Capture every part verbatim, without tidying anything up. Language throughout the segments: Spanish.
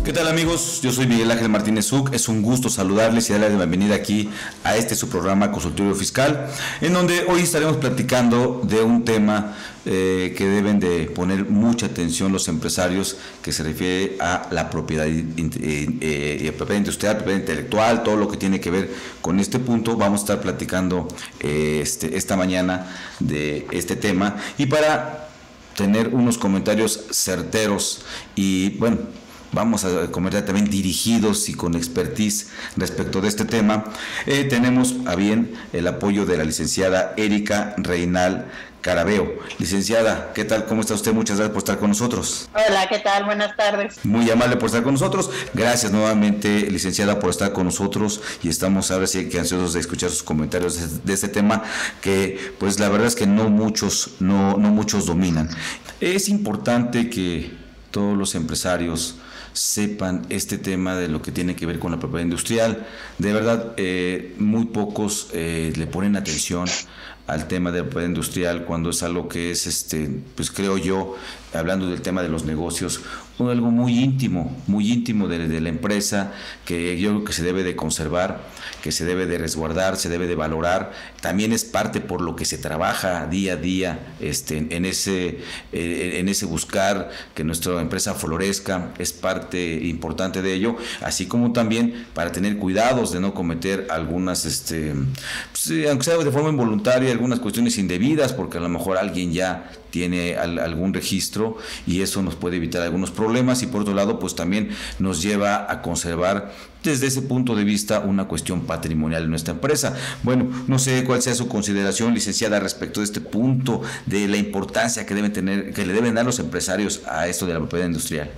¿Qué tal, amigos? Yo soy Miguel Ángel Martínez Zuc. Es un gusto saludarles y darles la bienvenida aquí a este su programa Consultorio Fiscal, en donde hoy estaremos platicando de un tema eh, que deben de poner mucha atención los empresarios, que se refiere a la propiedad, eh, eh, propiedad industrial, propiedad intelectual, todo lo que tiene que ver con este punto. Vamos a estar platicando eh, este, esta mañana de este tema, y para tener unos comentarios certeros y, bueno, vamos a comentar también dirigidos y con expertise respecto de este tema, eh, tenemos a bien el apoyo de la licenciada Erika Reynal Carabeo. Licenciada, ¿qué tal? ¿Cómo está usted? Muchas gracias por estar con nosotros. Hola, ¿qué tal? Buenas tardes. Muy amable por estar con nosotros. Gracias nuevamente, licenciada, por estar con nosotros, y estamos ahora sí que ansiosos de escuchar sus comentarios de este tema que, pues, la verdad es que no muchos, no, no muchos dominan. Es importante que todos los empresarios sepan este tema de lo que tiene que ver con la propiedad industrial. De verdad, eh, muy pocos eh, le ponen atención al tema de la propiedad industrial, cuando es algo que es, este, pues creo yo, hablando del tema de los negocios, algo muy íntimo, muy íntimo de, de la empresa, que yo creo que se debe de conservar, que se debe de resguardar, se debe de valorar. También es parte por lo que se trabaja día a día este, en, ese, eh, en ese buscar que nuestra empresa florezca, es parte importante de ello, así como también para tener cuidados de no cometer algunas, este, pues, aunque sea de forma involuntaria, algunas cuestiones indebidas, porque a lo mejor alguien ya tiene al, algún registro, y eso nos puede evitar algunos problemas, y por otro lado pues también nos lleva a conservar desde ese punto de vista una cuestión patrimonial en nuestra empresa. Bueno, no sé cuál sea su consideración, licenciada, respecto de este punto, de la importancia que deben tener, que le deben dar los empresarios a esto de la propiedad industrial.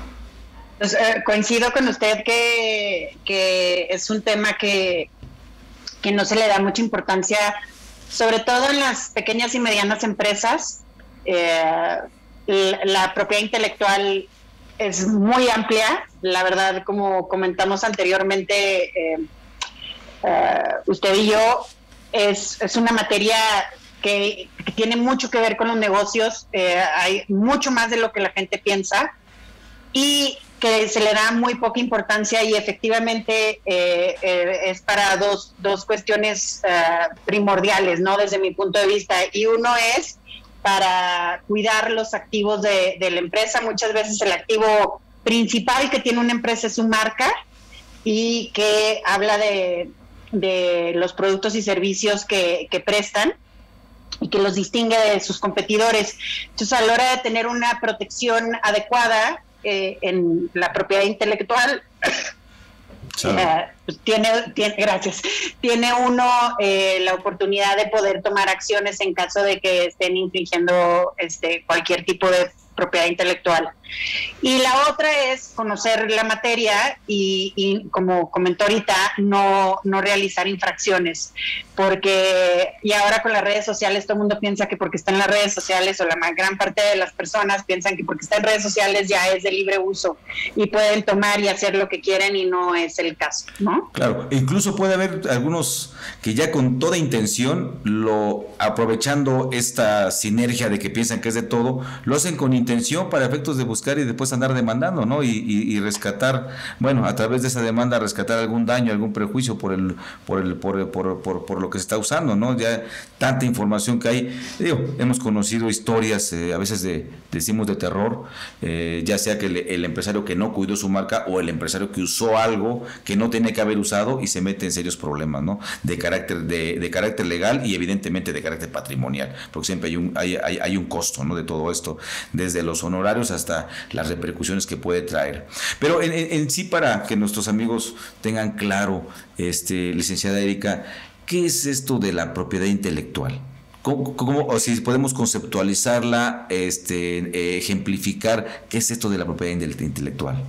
Pues, eh, coincido con usted que, que es un tema que, que no se le da mucha importancia, sobre todo en las pequeñas y medianas empresas. Eh, la, la propiedad intelectual es muy amplia, la verdad, como comentamos anteriormente, eh, eh, usted y yo, es, es una materia que, que tiene mucho que ver con los negocios. Eh, hay mucho más de lo que la gente piensa y que se le da muy poca importancia, y efectivamente eh, eh, es para dos, dos cuestiones uh, primordiales, ¿no? Desde mi punto de vista, y uno es para cuidar los activos de, de la empresa. Muchas veces el activo principal que tiene una empresa es su marca, y que habla de, de los productos y servicios que, que prestan y que los distingue de sus competidores. Entonces, a la hora de tener una protección adecuada eh, en la propiedad intelectual, sí. eh, pues tiene, tiene, gracias, tiene uno eh, la oportunidad de poder tomar acciones en caso de que estén infringiendo este, cualquier tipo de propiedad intelectual. Y la otra es conocer la materia y, y como comentó ahorita, no, no realizar infracciones, porque y ahora con las redes sociales todo el mundo piensa que porque está en las redes sociales, o la gran parte de las personas piensan que porque está en redes sociales ya es de libre uso y pueden tomar y hacer lo que quieren, y no es el caso, ¿no? Claro, incluso puede haber algunos que ya con toda intención, lo aprovechando esta sinergia de que piensan que es de todo, lo hacen con intención para efectos de buscar y después andar demandando, ¿no? Y, y, y rescatar, bueno, a través de esa demanda rescatar algún daño, algún prejuicio por el, por el, por, por, por, por lo que se está usando, ¿no? Ya tanta información que hay. Digo, hemos conocido historias, eh, a veces de, decimos de terror, eh, ya sea que el, el empresario que no cuidó su marca, o el empresario que usó algo que no tenía que haber usado y se mete en serios problemas, ¿no? De carácter, de, de carácter legal y evidentemente de carácter patrimonial, porque siempre hay un, hay, hay, hay un costo, ¿no? De todo esto, desde los honorarios hasta las repercusiones que puede traer. Pero en, en, en sí, para que nuestros amigos tengan claro, este, licenciada Erika, ¿qué es esto de la propiedad intelectual? ¿Cómo, cómo, o si podemos conceptualizarla, este, eh, ejemplificar qué es esto de la propiedad intelectual?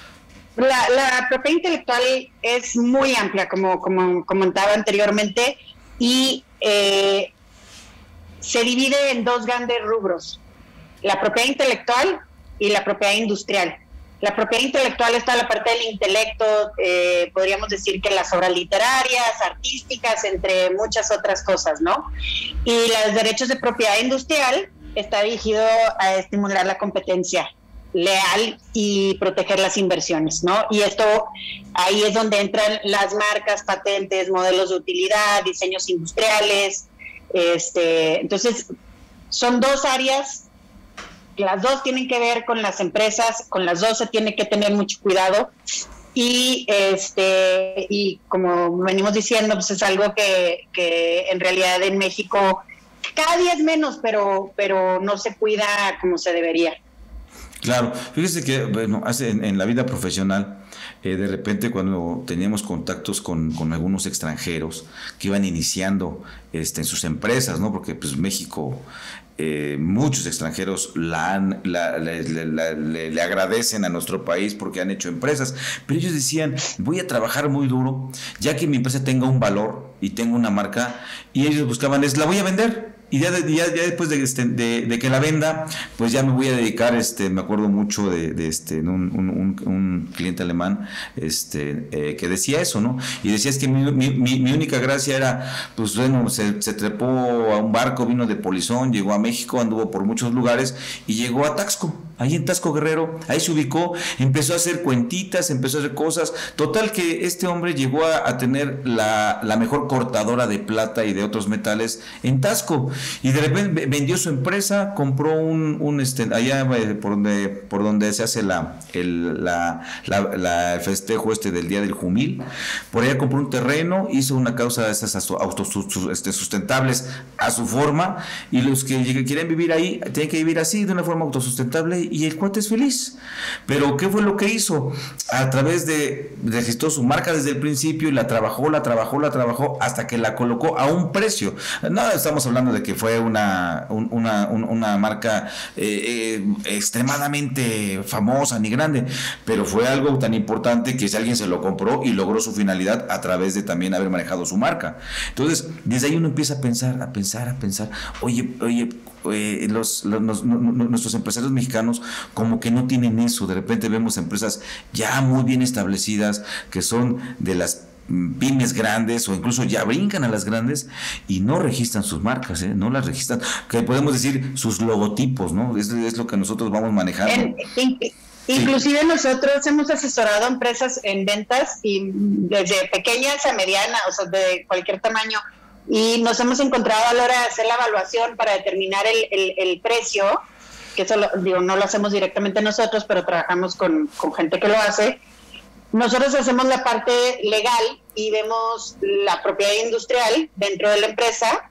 La, la propiedad intelectual es muy amplia, como, como comentaba anteriormente, y eh, se divide en dos grandes rubros: la propiedad intelectual y la propiedad industrial. La propiedad intelectual está la parte del intelecto, eh, podríamos decir que las obras literarias, artísticas, entre muchas otras cosas, ¿no? Y los derechos de propiedad industrial está dirigido a estimular la competencia leal y proteger las inversiones, ¿no? Y esto, ahí es donde entran las marcas, patentes, modelos de utilidad, diseños industriales. Este, entonces, son dos áreas, las dos tienen que ver con las empresas, con las dos se tiene que tener mucho cuidado. Y este y como venimos diciendo, pues es algo que, que en realidad en México cada día es menos, pero, pero no se cuida como se debería. Claro, fíjese que bueno, hace en, en la vida profesional, eh, de repente cuando teníamos contactos con, con algunos extranjeros que iban iniciando este, en sus empresas, ¿no? Porque pues México, eh, muchos extranjeros la han, la, le, le, la, le, le agradecen a nuestro país porque han hecho empresas, pero ellos decían, voy a trabajar muy duro, ya que mi empresa tenga un valor y tenga una marca, y ellos buscaban, es la voy a vender. Y ya, de, ya, ya después de, este, de, de que la venda, pues ya me voy a dedicar, este, me acuerdo mucho de, de este, un, un, un, un cliente alemán este, eh, que decía eso, ¿no? Y decía es que mi, mi, mi, mi única gracia era, pues bueno, se, se trepó a un barco, vino de Polizón, llegó a México, anduvo por muchos lugares y llegó a Taxco. Ahí en Taxco Guerrero, ahí se ubicó, empezó a hacer cuentitas, empezó a hacer cosas, total que este hombre llegó a, a tener la, la mejor cortadora de plata y de otros metales en Taxco, y de repente vendió su empresa, compró un, un este, allá por donde, por donde se hace la, el, la, la, la el festejo este del Día del Jumil, por allá compró un terreno, hizo una causa de esas autosustentables a su forma, y los que quieren vivir ahí, tienen que vivir así, de una forma autosustentable, y el cuate es feliz. Pero ¿qué fue lo que hizo? A través de, registró su marca desde el principio y la trabajó, la trabajó, la trabajó hasta que la colocó a un precio. No estamos hablando de que fue una, una, una marca eh, eh, extremadamente famosa ni grande, pero fue algo tan importante que si alguien se lo compró y logró su finalidad a través de también haber manejado su marca. Entonces, desde ahí uno empieza a pensar, a pensar, a pensar, oye, oye, Eh, los, los, los, nuestros empresarios mexicanos como que no tienen eso. De repente vemos empresas ya muy bien establecidas que son de las pymes grandes o incluso ya brincan a las grandes y no registran sus marcas, ¿eh? No las registran, que podemos decir sus logotipos, ¿no? Es, es lo que nosotros vamos manejando. En, in, inclusive sí. Nosotros hemos asesorado a empresas en ventas y desde pequeñas a medianas, o sea, de cualquier tamaño, y nos hemos encontrado a la hora de hacer la evaluación para determinar el, el, el precio, que eso lo, digo, no lo hacemos directamente nosotros, pero trabajamos con, con gente que lo hace. Nosotros hacemos la parte legal y vemos la propiedad industrial dentro de la empresa,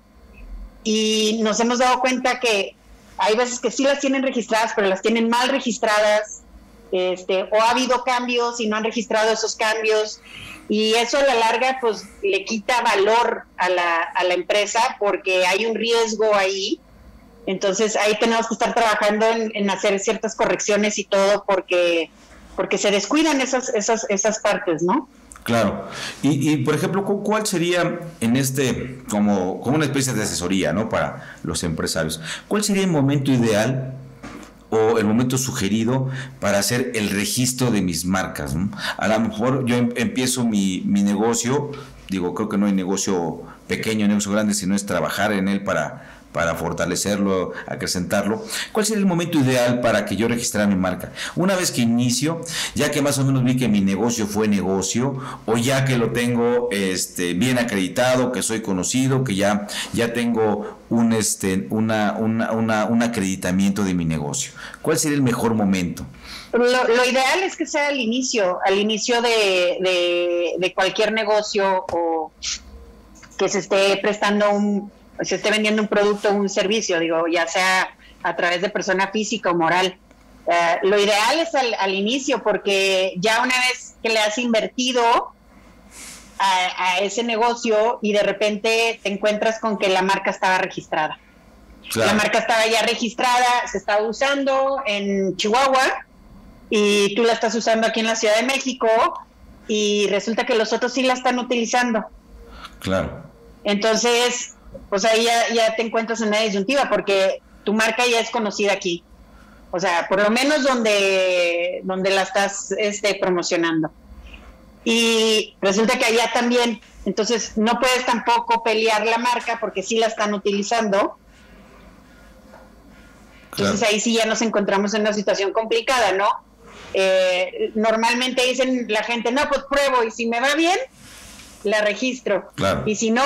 y nos hemos dado cuenta que hay veces que sí las tienen registradas, pero las tienen mal registradas, este, o ha habido cambios y no han registrado esos cambios. Y eso a la larga pues le quita valor a la, a la empresa porque hay un riesgo ahí. Entonces ahí tenemos que estar trabajando en, en hacer ciertas correcciones y todo porque, porque se descuidan esas, esas, esas partes, ¿no? Claro. Y, y por ejemplo, ¿cuál sería en este, como, como una especie de asesoría, ¿no? Para los empresarios, ¿cuál sería el momento ideal o el momento sugerido para hacer el registro de mis marcas, ¿no? A lo mejor yo em, empiezo mi, mi negocio, digo, creo que no hay negocio pequeño, negocio grande, sino es trabajar en él para, para fortalecerlo, acrecentarlo. ¿Cuál sería el momento ideal para que yo registrara mi marca? Una vez que inicio, ya que más o menos vi que mi negocio fue negocio, o ya que lo tengo este, bien acreditado, que soy conocido, que ya, ya tengo un, este, una, una, una, un acreditamiento de mi negocio. ¿Cuál sería el mejor momento? Lo, lo ideal es que sea al inicio, al inicio de, de, de cualquier negocio o que se esté prestando un, se esté vendiendo un producto o un servicio, digo, ya sea a través de persona física o moral. Uh, lo ideal es al, al inicio, porque ya una vez que le has invertido a, a ese negocio y de repente te encuentras con que la marca estaba registrada. Claro. La marca estaba ya registrada, se estaba usando en Chihuahua y tú la estás usando aquí en la Ciudad de México y resulta que los otros sí la están utilizando. Claro. Entonces, pues ahí ya, ya te encuentras en una disyuntiva porque tu marca ya es conocida aquí. O sea, por lo menos donde, donde la estás este, promocionando. Y resulta que allá también, entonces no puedes tampoco pelear la marca porque sí la están utilizando. Entonces claro. Ahí sí ya nos encontramos en una situación complicada, ¿no? Eh, normalmente dicen la gente, no, pues pruebo y si me va bien, la registro. Claro. Y si no,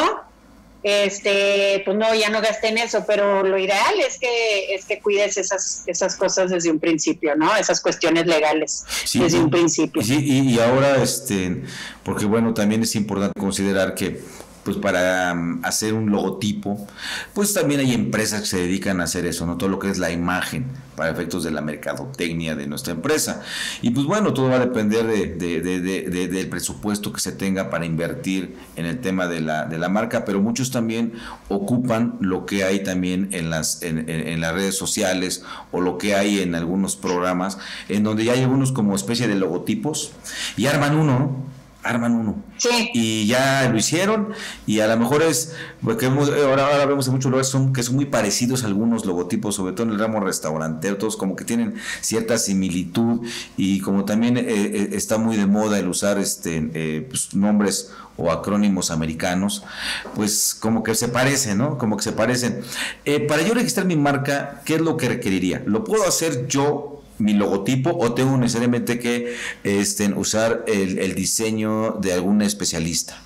este, pues no, ya no gasté en eso, pero lo ideal es que, es que cuides esas, esas cosas desde un principio, ¿no? Esas cuestiones legales sí, desde un principio. Sí, y, y ahora, este, porque bueno, también es importante considerar que pues para um, hacer un logotipo, pues también hay empresas que se dedican a hacer eso, ¿no? Todo lo que es la imagen para efectos de la mercadotecnia de nuestra empresa. Y pues bueno, todo va a depender de, de, de, de, de, del presupuesto que se tenga para invertir en el tema de la, de la marca, pero muchos también ocupan lo que hay también en las, en, en, en las redes sociales o lo que hay en algunos programas, en donde ya hay algunos como especie de logotipos y arman uno, ¿no? arman uno sí. Y ya lo hicieron y a lo mejor es porque hemos, ahora, ahora vemos en muchos lugares son, que son muy parecidos a algunos logotipos, sobre todo en el ramo restaurantero, todos como que tienen cierta similitud y como también eh, eh, está muy de moda el usar este eh, pues, nombres o acrónimos americanos, pues como que se parecen, ¿no? Como que se parecen. Eh, para yo registrar mi marca, ¿qué es lo que requeriría? ¿Lo puedo hacer yo, mi logotipo, o tengo necesariamente que este, usar el, el diseño de algún especialista?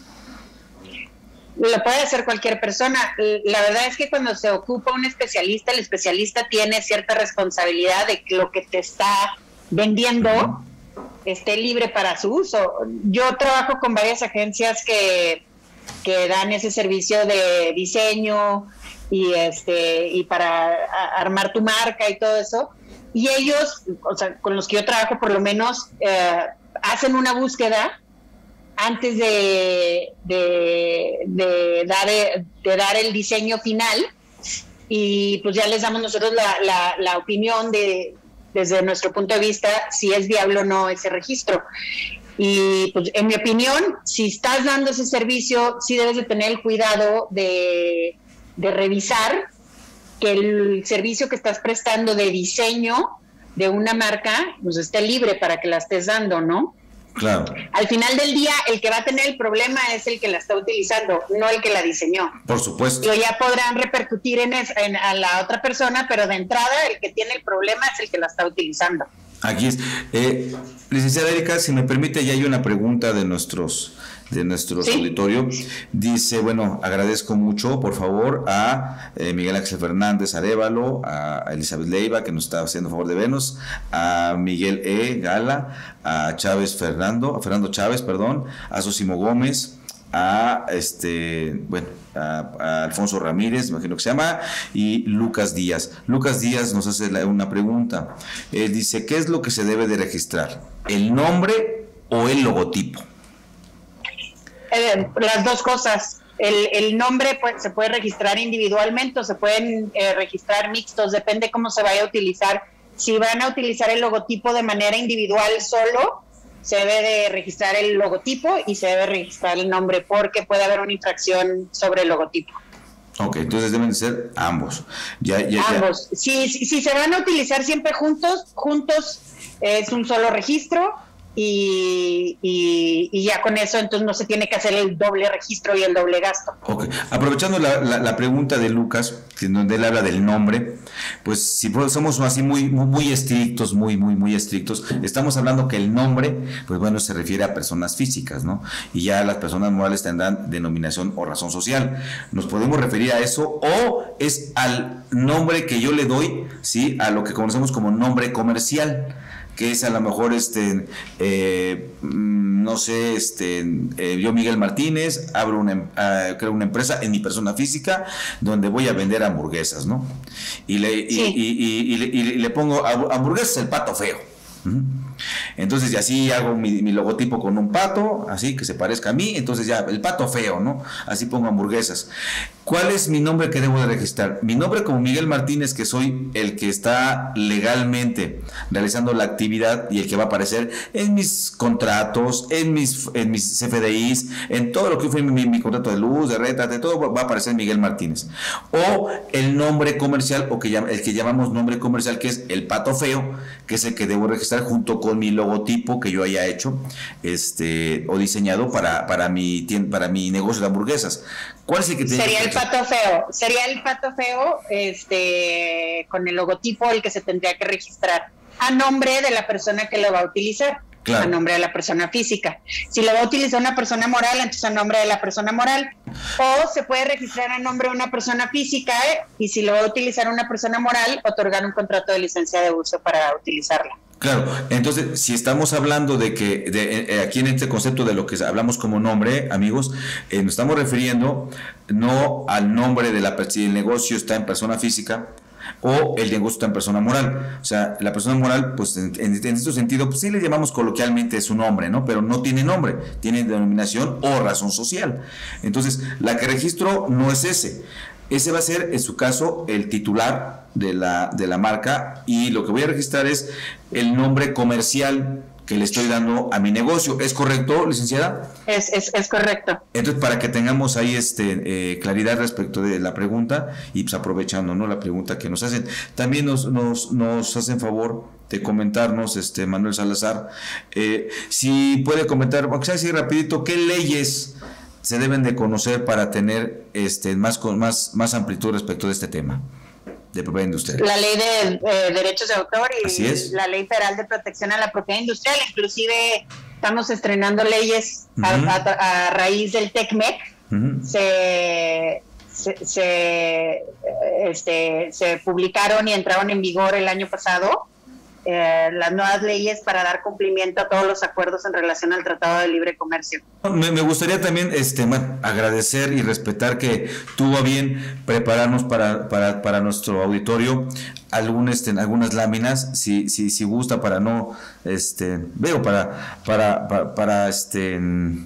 Lo puede hacer cualquier persona. La verdad es que cuando se ocupa un especialista, el especialista tiene cierta responsabilidad de que lo que te está vendiendo uh-huh. esté libre para su uso. Yo trabajo con varias agencias que, que dan ese servicio de diseño y este y para armar tu marca y todo eso. Y ellos, o sea, con los que yo trabajo por lo menos, eh, hacen una búsqueda antes de, de, de, dar, de dar el diseño final y pues ya les damos nosotros la, la, la opinión de, desde nuestro punto de vista, si es viable o no ese registro. Y pues en mi opinión, si estás dando ese servicio, sí debes de tener el cuidado de, de revisar que el servicio que estás prestando de diseño de una marca pues esté libre para que la estés dando, ¿no? Claro. Al final del día, el que va a tener el problema es el que la está utilizando, no el que la diseñó. Por supuesto. Y ya podrán repercutir en, es, en a la otra persona, pero de entrada el que tiene el problema es el que la está utilizando. Aquí es. Eh, licenciada Erika, si me permite, ya hay una pregunta de nuestros de nuestro ¿Sí? auditorio. Dice, bueno, agradezco mucho, por favor, a eh, Miguel Ángel Fernández Arévalo, a Elizabeth Leiva, que nos está haciendo favor de vernos, a Miguel E. Gala, a Chávez Fernando, a Fernando Chávez, perdón, a Sosimo Gómez, a este, bueno, a, a Alfonso Ramírez, imagino que se llama, y Lucas Díaz. Lucas Díaz nos hace la, una pregunta. Él dice, ¿qué es lo que se debe de registrar? ¿El nombre o el logotipo? Eh, las dos cosas. El, el nombre pues, se puede registrar individualmente o se pueden eh, registrar mixtos, depende cómo se vaya a utilizar. Si van a utilizar el logotipo de manera individual solo, se debe de registrar el logotipo y se debe registrar el nombre porque puede haber una infracción sobre el logotipo. Ok, entonces deben ser ambos. Ya, ya, ambos. Ya. Si, si, si se van a utilizar siempre juntos, juntos es un solo registro. Y, y, y ya con eso entonces no se tiene que hacer el doble registro y el doble gasto. Ok, aprovechando la, la, la pregunta de Lucas, en donde él habla del nombre, pues si somos así muy, muy, muy estrictos, muy, muy, muy estrictos, estamos hablando que el nombre, pues bueno, se refiere a personas físicas, ¿no? Y ya las personas morales tendrán denominación o razón social. ¿Nos podemos referir a eso o es al nombre que yo le doy, sí, a lo que conocemos como nombre comercial? Que es a lo mejor, este, eh, no sé, este, eh, yo Miguel Martínez, abro una, uh, creo una empresa en mi persona física donde voy a vender hamburguesas, ¿no? Y le, sí. y, y, y, y, le, y le pongo hamburguesas el pato feo. Uh-huh. Entonces, y así hago mi, mi logotipo con un pato, así que se parezca a mí, entonces ya, el pato feo, ¿no? Así pongo hamburguesas. ¿Cuál es mi nombre que debo de registrar? Mi nombre como Miguel Martínez, que soy el que está legalmente realizando la actividad y el que va a aparecer en mis contratos, en mis, en mis C F D Is, en todo lo que fue mi, mi contrato de luz, de renta, de todo va a aparecer Miguel Martínez. O el nombre comercial, o que el que llamamos nombre comercial, que es el pato feo, que es el que debo registrar junto con mi logotipo que yo haya hecho este o diseñado para, para, mi, para mi negocio de hamburguesas. ¿Cuál es el que tiene Sería que el pato feo. Sería el pato feo este, con el logotipo el que se tendría que registrar a nombre de la persona que lo va a utilizar. Claro. A nombre de la persona física. Si lo va a utilizar una persona moral, entonces a nombre de la persona moral. O se puede registrar a nombre de una persona física, ¿eh? Y si lo va a utilizar una persona moral, otorgar un contrato de licencia de uso para utilizarla. Claro, entonces si estamos hablando de que de, eh, aquí en este concepto de lo que hablamos como nombre, amigos, eh, nos estamos refiriendo no al nombre de la persona, si el negocio está en persona física o el negocio está en persona moral. O sea, la persona moral, pues en, en, en este sentido, pues sí le llamamos coloquialmente su nombre, ¿no? Pero no tiene nombre, tiene denominación o razón social. Entonces, la que registro no es ese. Ese va a ser, en su caso, el titular de la, de la marca, y lo que voy a registrar es el nombre comercial que le estoy dando a mi negocio. ¿Es correcto, licenciada? Es, es, es correcto. Entonces, para que tengamos ahí este eh, claridad respecto de la pregunta, y pues aprovechando, ¿no?, la pregunta que nos hacen, también nos, nos, nos hacen favor de comentarnos, este Manuel Salazar, eh, si puede comentar, aunque sea así rapidito, ¿qué leyes se deben de conocer para tener este más, más, más amplitud respecto de este tema de propiedad industrial? La ley de eh, derechos de autor y la ley federal de protección a la propiedad industrial. Inclusive estamos estrenando leyes uh-huh. a, a, a raíz del TECMEC. Uh-huh. se, se, se, este, se publicaron y entraron en vigor el año pasado eh, las nuevas leyes para dar cumplimiento a todos los acuerdos en relación al Tratado de Libre Comercio. Me, me gustaría también este, bueno, agradecer y respetar que tuvo a bien prepararnos para, para, para nuestro auditorio algún, este, algunas láminas, si, si, si gusta, para no, este, veo, para, para, para, para este...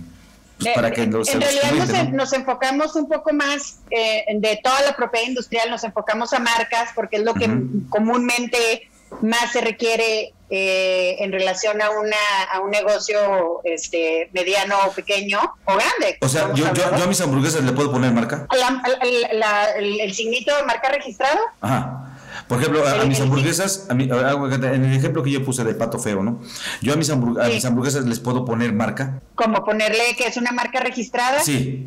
Pues para que nos, en realidad nos, ¿no? nos enfocamos un poco más eh, de toda la propiedad industrial, nos enfocamos a marcas porque es lo que uh-huh. comúnmente más se requiere eh, en relación a una a un negocio este mediano o pequeño o grande. O sea, yo, yo, yo a mis hamburguesas le puedo poner marca. La, la, la, el, el signito de marca registrado. Ajá. Por ejemplo, a, a mis hamburguesas, a mi, a, en el ejemplo que yo puse de pato feo, ¿no? Yo a mis, hamburg- sí. a mis hamburguesas les puedo poner marca. ¿Cómo ponerle que es una marca registrada? Sí.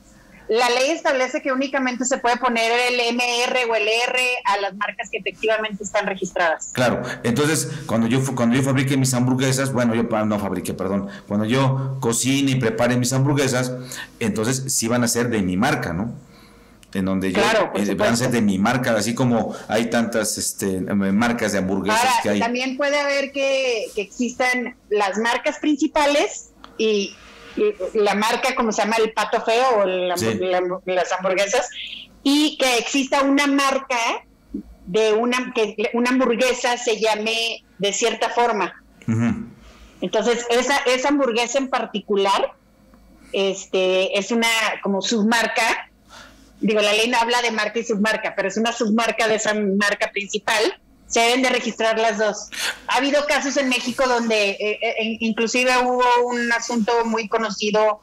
La ley establece que únicamente se puede poner el M R o el R a las marcas que efectivamente están registradas. Claro, entonces cuando yo cuando yo fabrique mis hamburguesas, bueno, yo no fabriqué, perdón, cuando yo cocine y prepare mis hamburguesas, entonces sí van a ser de mi marca, ¿no? En donde yo claro, eh, van a ser de mi marca, así como hay tantas este, marcas de hamburguesas. Ahora, que hay. También puede haber que, que existan las marcas principales y la marca, como se llama, el pato feo o la, sí. la, las hamburguesas, y que exista una marca de una que una hamburguesa se llame de cierta forma. Uh-huh. Entonces esa esa hamburguesa en particular este es una como submarca. Digo, la ley no habla de marca y submarca, pero es una submarca de esa marca principal. Se deben de registrar las dos. Ha habido casos en México donde eh, eh, inclusive hubo un asunto muy conocido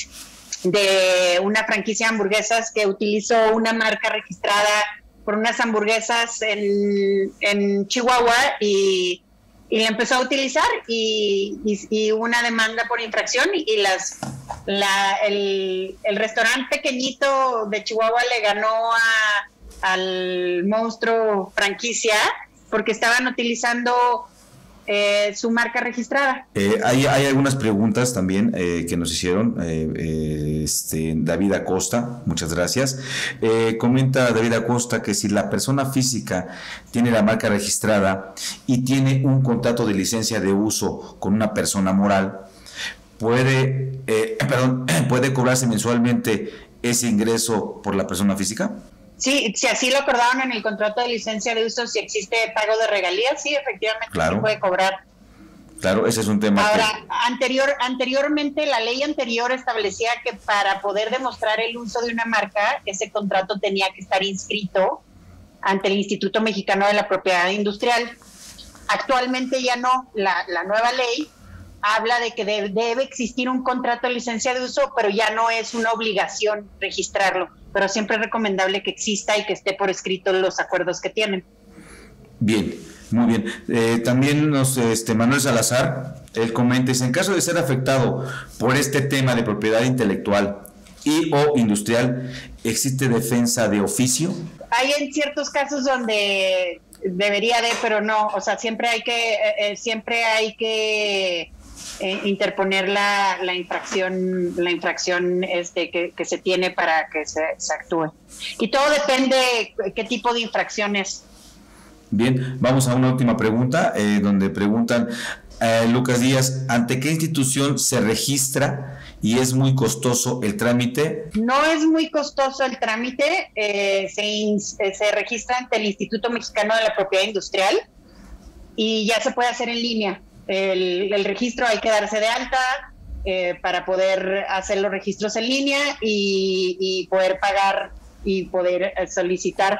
de una franquicia de hamburguesas que utilizó una marca registrada por unas hamburguesas en, en Chihuahua y, y la empezó a utilizar y, y, y una demanda por infracción y, y las la, el, el restaurante pequeñito de Chihuahua le ganó a, al monstruo franquicia porque estaban utilizando eh, su marca registrada. Eh, hay, hay algunas preguntas también eh, que nos hicieron. Eh, eh, este, David Acosta, muchas gracias. Eh, comenta David Acosta que si la persona física tiene la marca registrada y tiene un contrato de licencia de uso con una persona moral, puede, eh, perdón, puede cobrarse mensualmente ese ingreso por la persona física. Sí, si así lo acordaron en el contrato de licencia de uso, si existe pago de regalías, sí, efectivamente claro. se puede cobrar. Claro, ese es un tema. Ahora, que... anterior, anteriormente, la ley anterior establecía que para poder demostrar el uso de una marca, ese contrato tenía que estar inscrito ante el Instituto Mexicano de la Propiedad Industrial. Actualmente ya no, la, la nueva ley habla de que debe, debe existir un contrato de licencia de uso, pero ya no es una obligación registrarlo, pero siempre es recomendable que exista y que esté por escrito los acuerdos que tienen. Bien, muy bien. Eh, también nos, este, Manuel Salazar, él comenta, en caso de ser afectado por este tema de propiedad intelectual, y o industrial, ¿existe defensa de oficio? Hay en ciertos casos donde debería de, pero no, o sea, siempre hay que, eh, siempre hay que eh, interponer la, la infracción, la infracción este que, que se tiene para que se, se actúe. Y todo depende de qué tipo de infracciones. Bien, vamos a una última pregunta, eh, donde preguntan, eh, Lucas Díaz, ¿ante qué institución se registra y es muy costoso el trámite? No es muy costoso el trámite, eh, se, in, se registra ante el Instituto Mexicano de la Propiedad Industrial y ya se puede hacer en línea. El, el registro hay que darse de alta eh, para poder hacer los registros en línea y, y poder pagar y poder solicitar.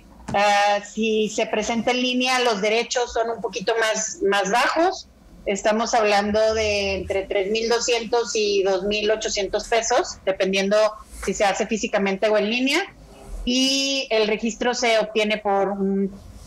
Uh, si se presenta en línea, los derechos son un poquito más, más bajos. Estamos hablando de entre tres mil doscientos y dos mil ochocientos pesos, dependiendo si se hace físicamente o en línea. Y el registro se obtiene por un,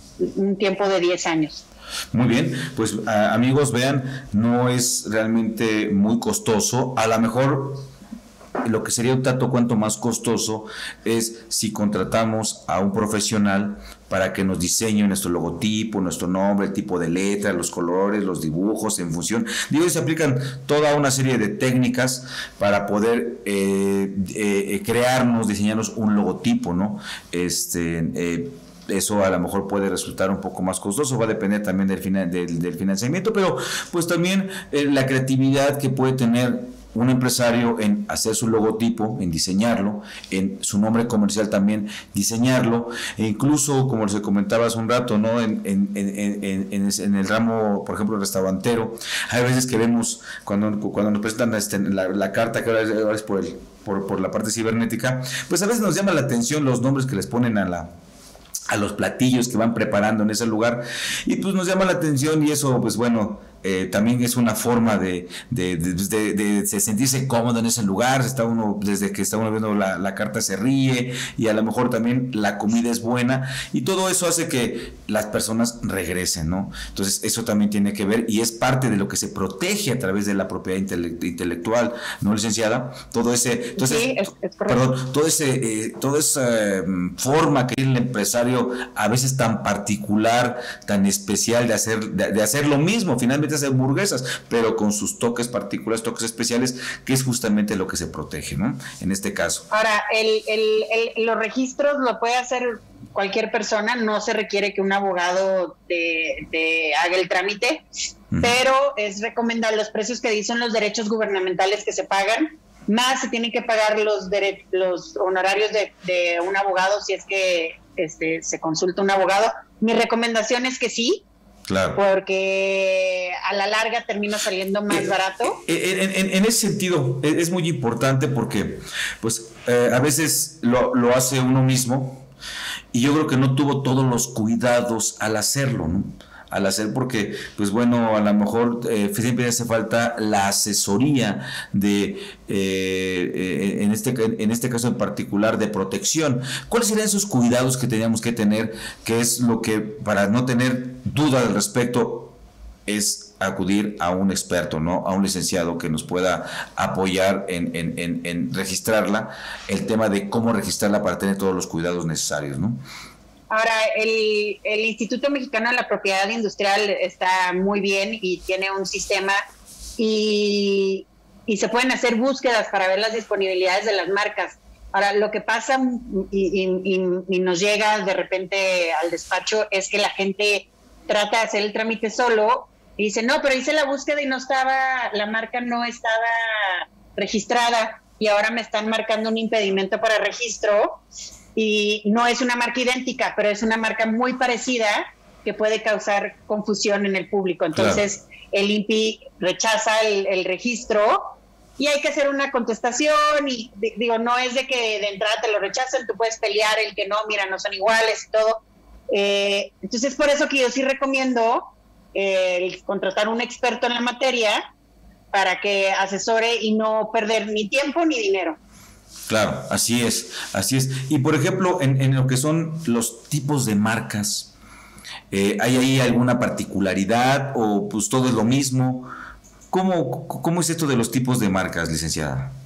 un tiempo de diez años. Muy bien, pues uh, amigos, vean, no es realmente muy costoso. A lo mejor lo que sería un tanto cuanto más costoso es si contratamos a un profesional para que nos diseñe nuestro logotipo, nuestro nombre, el tipo de letra, los colores, los dibujos en función. Digo, se aplican toda una serie de técnicas para poder eh, eh, crearnos, diseñarnos un logotipo, ¿no? Este, eh, eso a lo mejor puede resultar un poco más costoso, va a depender también del, finan del, del financiamiento, pero pues también eh, la creatividad que puede tener un empresario en hacer su logotipo, en diseñarlo, en su nombre comercial también diseñarlo, e incluso, como se comentaba hace un rato, ¿no? en, en, en, en, en, en el ramo, por ejemplo, restaurantero, hay veces que vemos, cuando, cuando nos presentan este, la, la carta, que ahora es, ahora es por, el, por, por la parte cibernética, pues a veces nos llama la atención los nombres que les ponen a la a los platillos que van preparando en ese lugar, y pues nos llama la atención, y eso pues bueno, eh, también es una forma de, de, de, de, de, de sentirse cómodo en ese lugar. Está uno, desde que está uno viendo la, la carta se ríe, y a lo mejor también la comida es buena, y todo eso hace que las personas regresen, ¿no? Entonces eso también tiene que ver, y es parte de lo que se protege a través de la propiedad intele intelectual, ¿no, licenciada? Todo ese, entonces, sí, es, es perdón, todo ese, eh, toda esa eh, forma que tiene el empresario a veces tan particular, tan especial de hacer, de, de hacer lo mismo, finalmente hacer hamburguesas, pero con sus toques particulares, toques especiales, que es justamente lo que se protege, ¿no? En este caso. Ahora, el, el, el, los registros lo puede hacer cualquier persona, no se requiere que un abogado te, te haga el trámite, uh-huh. Pero es recomendable los precios que dicen los derechos gubernamentales que se pagan, más se tienen que pagar los, los honorarios de, de un abogado si es que Este, se consulta un abogado. Mi recomendación es que sí, claro, porque a la larga termina saliendo más eh, barato. En, en, en ese sentido es muy importante porque pues eh, a veces lo, lo hace uno mismo, y yo creo que no tuvo todos los cuidados al hacerlo, ¿no? Al hacer, porque pues bueno, a lo mejor eh, siempre hace falta la asesoría de eh, en este en este caso en particular de protección. ¿Cuáles serían esos cuidados que teníamos que tener? Que es lo que, para no tener duda al respecto, es acudir a un experto, ¿no? A un licenciado que nos pueda apoyar en, en, en, en registrarla, el tema de cómo registrarla para tener todos los cuidados necesarios, ¿no? Ahora, el, el Instituto Mexicano de la Propiedad Industrial está muy bien y tiene un sistema, y, y se pueden hacer búsquedas para ver las disponibilidades de las marcas. Ahora, lo que pasa y, y, y nos llega de repente al despacho es que la gente trata de hacer el trámite solo y dice, no, pero hice la búsqueda y no estaba, la marca no estaba registrada y ahora me están marcando un impedimento para registro. Y no es una marca idéntica, pero es una marca muy parecida que puede causar confusión en el público. Entonces, claro, el I N P I rechaza el, el registro y hay que hacer una contestación. Y digo, no es de que de entrada te lo rechacen, tú puedes pelear el que no, mira, no son iguales y todo. Eh, entonces, por eso que yo sí recomiendo eh, el contratar un experto en la materia para que asesore y no perder ni tiempo ni dinero. Claro, así es, así es. Y por ejemplo, en, en lo que son los tipos de marcas, eh, ¿hay ahí alguna particularidad o pues todo es lo mismo? ¿Cómo, cómo es esto de los tipos de marcas, licenciada?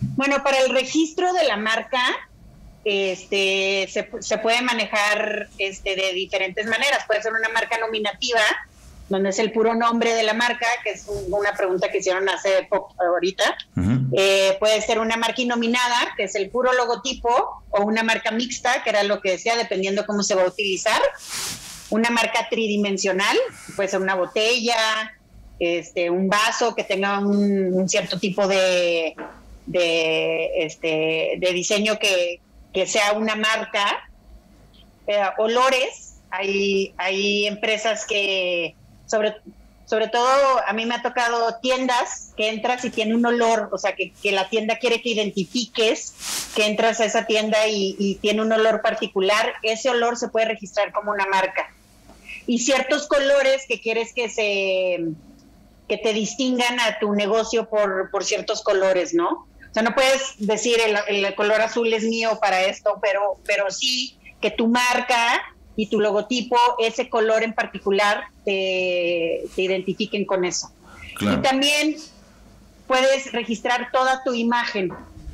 Bueno, para el registro de la marca, este, se, se puede manejar este, de diferentes maneras. Puede ser una marca nominativa, donde es el puro nombre de la marca, que es una pregunta que hicieron hace poco ahorita. Uh-huh. Eh, puede ser una marca innominada, que es el puro logotipo, o una marca mixta, que era lo que decía, dependiendo cómo se va a utilizar. Una marca tridimensional, puede ser una botella, este, un vaso que tenga un, un cierto tipo de, de, este, de diseño que, que sea una marca. Eh, olores, hay, hay empresas que... Sobre, sobre todo a mí me ha tocado tiendas que entras y tiene un olor, o sea, que, que la tienda quiere que identifiques que entras a esa tienda y, y tiene un olor particular. Ese olor se puede registrar como una marca. Y ciertos colores que quieres que se que te distingan a tu negocio por, por ciertos colores, ¿no? O sea, no puedes decir el, el color azul es mío para esto, pero, pero sí que tu marca y tu logotipo, ese color en particular, te, te identifiquen con eso. Claro. Y también puedes registrar toda tu imagen,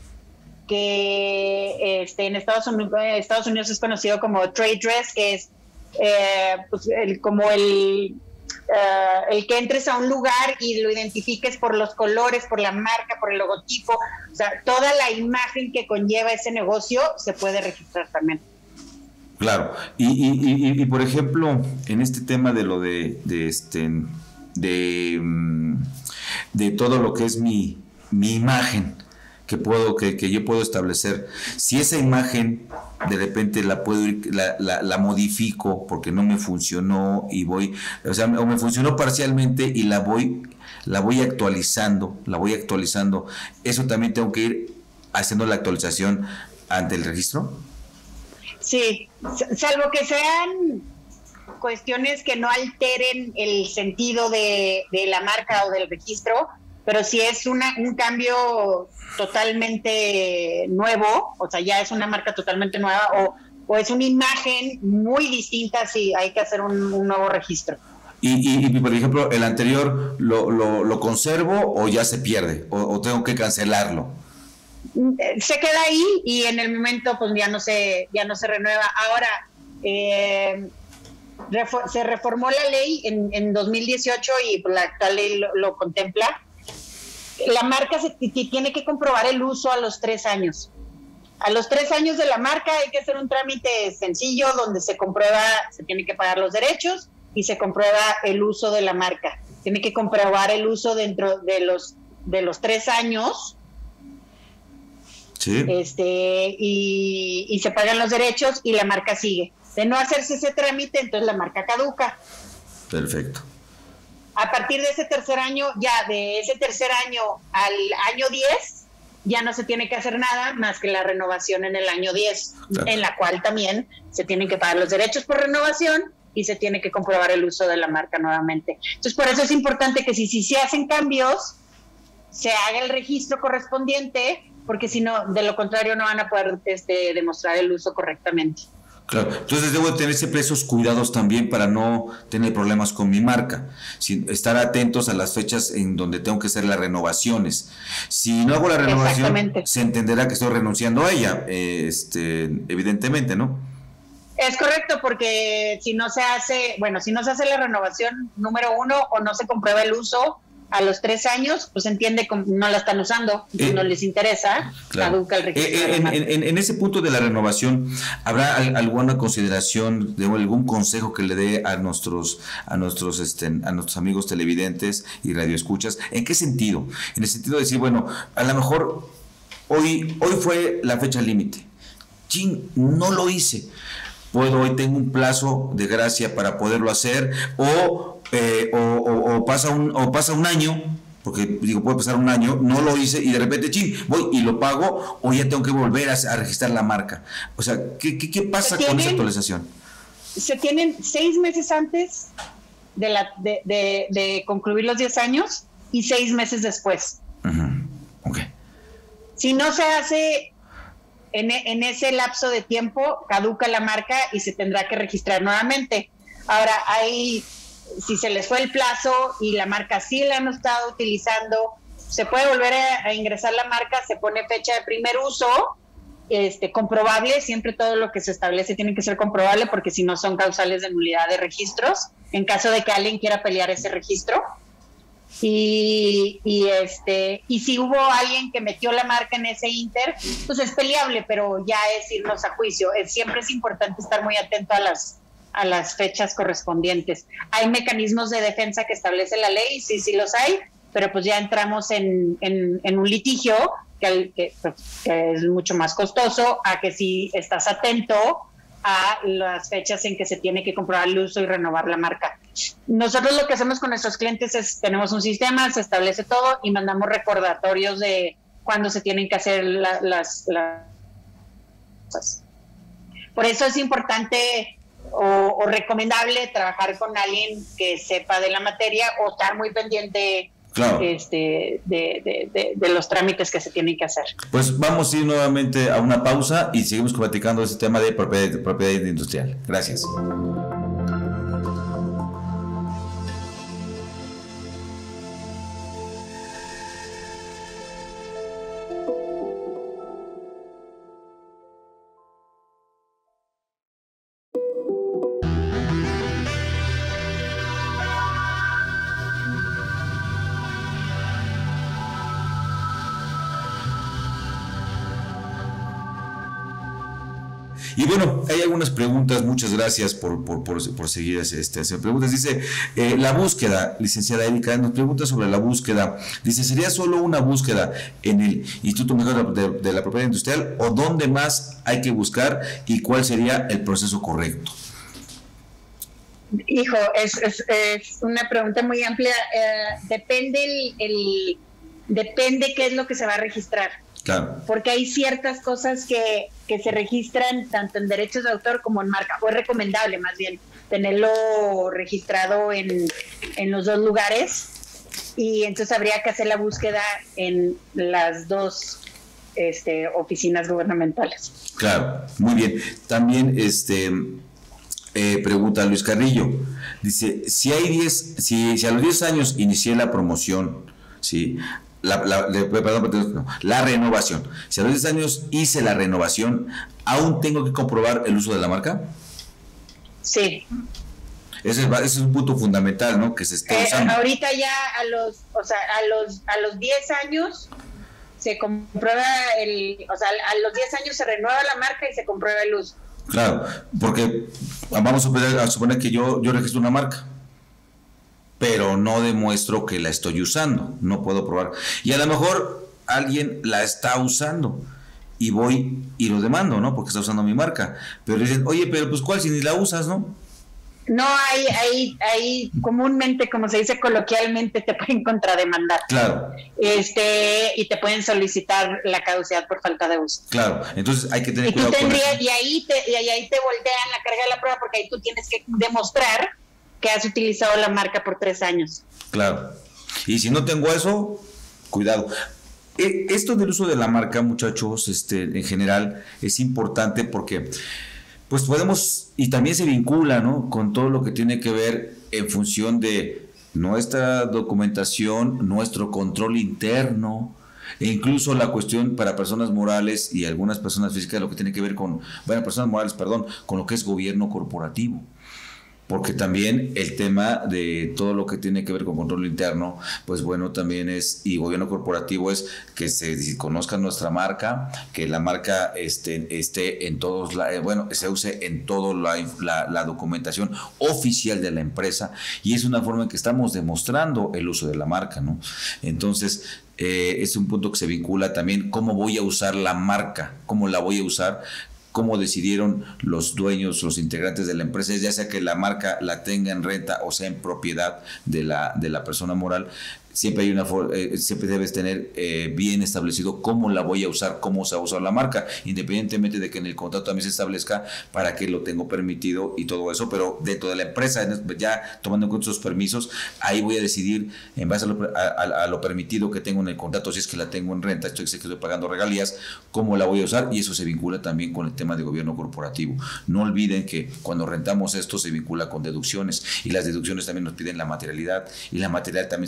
que este, en Estados Unidos, Estados Unidos es conocido como trade dress, que es eh, pues el, como el, uh, el que entres a un lugar y lo identifiques por los colores, por la marca, por el logotipo. O sea, toda la imagen que conlleva ese negocio se puede registrar también. Claro, y, y, y, y por ejemplo, en este tema de lo de, de este, de, de todo lo que es mi, mi imagen que puedo, que, que yo puedo establecer, si esa imagen de repente la puedo ir, la, la, la modifico porque no me funcionó y voy, o sea, o me funcionó parcialmente y la voy, la voy actualizando, la voy actualizando, eso también tengo que ir haciendo la actualización ante el registro. Sí, salvo que sean cuestiones que no alteren el sentido de, de la marca o del registro, pero si es una, un cambio totalmente nuevo, o sea, ya es una marca totalmente nueva, o, o es una imagen muy distinta, sí, hay que hacer un, un nuevo registro. Y, y, y, por ejemplo, el anterior, ¿lo, lo, lo conservo o ya se pierde? O, ¿O tengo que cancelarlo? Se queda ahí y en el momento pues ya no se ya no se renueva. Ahora eh, refor- se reformó la ley en, en dos mil dieciocho y la actual ley lo, lo contempla. La marca se t- tiene que comprobar el uso a los tres años. A los tres años de la marca hay que hacer un trámite sencillo donde se comprueba, se tiene que pagar los derechos y se comprueba el uso de la marca. Tiene que comprobar el uso dentro de los de los tres años. Sí. Este, y, y se pagan los derechos y la marca sigue. De no hacerse ese trámite, entonces la marca caduca. Perfecto. A partir de ese tercer año, ya de ese tercer año al año diez, ya no se tiene que hacer nada más que la renovación en el año diez, claro, en la cual también se tienen que pagar los derechos por renovación y se tiene que comprobar el uso de la marca nuevamente. Entonces, por eso es importante que si, si se hacen cambios, se haga el registro correspondiente, porque si no, de lo contrario no van a poder este, demostrar el uso correctamente. Claro, entonces debo tener siempre esos cuidados también para no tener problemas con mi marca, sin estar atentos a las fechas en donde tengo que hacer las renovaciones. Si no hago la renovación, se entenderá que estoy renunciando a ella, eh, este, evidentemente, ¿no? Es correcto, porque si no se hace, bueno, si no se hace la renovación número uno o no se comprueba el uso a los tres años, pues entiende que no la están usando, eh, no les interesa, claro, caduca el registro. Eh, en, en, en ese punto de la renovación, ¿habrá alguna consideración, de algún consejo que le dé a nuestros, a nuestros, este, a nuestros amigos televidentes y radioescuchas? ¿En qué sentido? En el sentido de decir, bueno, a lo mejor hoy, hoy fue la fecha límite. Chin, no lo hice. Puedo, hoy tengo un plazo de gracia para poderlo hacer, o Eh, o, o, o pasa un o pasa un año, porque digo, puede pasar un año, no lo hice y de repente, ching, voy y lo pago, o ya tengo que volver a, a registrar la marca. O sea, ¿qué, qué, qué pasa tienen, con esa actualización? Se tienen seis meses antes de, la, de, de, de concluir los diez años y seis meses después. Uh-huh. Okay. Si no se hace en, en ese lapso de tiempo, caduca la marca y se tendrá que registrar nuevamente. Ahora, hay... si se les fue el plazo y la marca sí la han estado utilizando se puede volver a, a ingresar la marca, se pone fecha de primer uso, este, comprobable, siempre todo lo que se establece tiene que ser comprobable porque si no son causales de nulidad de registros, en caso de que alguien quiera pelear ese registro. Y, y este y si hubo alguien que metió la marca en ese inter, pues es peleable, pero ya es irnos a juicio. Es, siempre es importante estar muy atento a las a las fechas correspondientes. Hay mecanismos de defensa que establece la ley, sí, sí los hay, pero pues ya entramos en, en, en un litigio que, que, que es mucho más costoso a que si estás atento a las fechas en que se tiene que comprobar el uso y renovar la marca. Nosotros lo que hacemos con nuestros clientes es, tenemos un sistema, se establece todo y mandamos recordatorios de cuándo se tienen que hacer la, las, las cosas. Por eso es importante o, o recomendable trabajar con alguien que sepa de la materia o estar muy pendiente Claro. Este, de, de, de, de los trámites que se tienen que hacer. Pues vamos a ir nuevamente a una pausa y seguimos platicando este tema de propiedad, de propiedad industrial. Gracias. Y bueno, hay algunas preguntas, muchas gracias por, por, por, por seguir este, hacer preguntas. Dice, eh, la búsqueda, licenciada Erika, nos pregunta sobre la búsqueda. Dice, ¿sería solo una búsqueda en el Instituto Mexicano de, de la Propiedad Industrial o dónde más hay que buscar y cuál sería el proceso correcto? Hijo, es, es, es una pregunta muy amplia. Eh, depende el, el, depende qué es lo que se va a registrar. Claro. Porque hay ciertas cosas que, que se registran tanto en derechos de autor como en marca, o es recomendable más bien tenerlo registrado en, en los dos lugares, y entonces habría que hacer la búsqueda en las dos este, oficinas gubernamentales. Claro, muy bien. También este eh, pregunta Luis Carrillo, dice, si hay diez, si, si a los diez años inicié la promoción, ¿sí? La, la, perdón, perdón, la renovación. Si a los diez años hice la renovación, ¿aún tengo que comprobar el uso de la marca? Sí. Ese es, ese es un punto fundamental, ¿no? Que se esté eh, usando. Ahorita ya a los, o sea, a los, a los diez años se comprueba el, o sea, a los diez años se renueva la marca y se comprueba el uso. Claro, porque vamos a suponer, a suponer que yo, yo registro una marca, pero no demuestro que la estoy usando, no puedo probar. Y a lo mejor alguien la está usando y voy y lo demando, ¿no? Porque está usando mi marca. Pero dicen, oye, pero pues ¿cuál si ni la usas, no? No, hay, hay, hay comúnmente, como se dice coloquialmente, te pueden contrademandar. Claro. Este, y te pueden solicitar la caducidad por falta de uso. Claro, entonces hay que tener y cuidado tú tendrías, con eso. Y ahí, te, y ahí te voltean la carga de la prueba porque ahí tú tienes que demostrar que has utilizado la marca por tres años. Claro. Y si no tengo eso, cuidado. Eh, esto del uso de la marca, muchachos, este, en general, es importante porque pues podemos, y también se vincula, ¿no?, con todo lo que tiene que ver en función de nuestra documentación, nuestro control interno, e incluso la cuestión para personas morales y algunas personas físicas, lo que tiene que ver con, bueno, personas morales, perdón, con lo que es gobierno corporativo. Porque también el tema de todo lo que tiene que ver con control interno, pues bueno, también es, y gobierno corporativo, es que se conozca nuestra marca, que la marca esté, esté en todos, la, bueno, se use en toda la, la, la documentación oficial de la empresa, y es una forma en que estamos demostrando el uso de la marca, ¿no? Entonces, eh, es un punto que se vincula también cómo voy a usar la marca, cómo la voy a usar, cómo decidieron los dueños, los integrantes de la empresa, ya sea que la marca la tenga en renta o sea en propiedad de la, de la persona moral. Siempre hay una eh, siempre debes tener eh, bien establecido cómo la voy a usar, cómo se va a usar la marca, independientemente de que en el contrato también se establezca para qué lo tengo permitido y todo eso, pero dentro de la empresa, ya tomando en cuenta esos permisos, ahí voy a decidir en base a lo, a, a, a lo permitido que tengo en el contrato, si es que la tengo en renta, estoy, estoy pagando regalías, cómo la voy a usar, y eso se vincula también con el tema de gobierno corporativo. No olviden que cuando rentamos esto se vincula con deducciones, y las deducciones también nos piden la materialidad, y la materialidad también se vincula con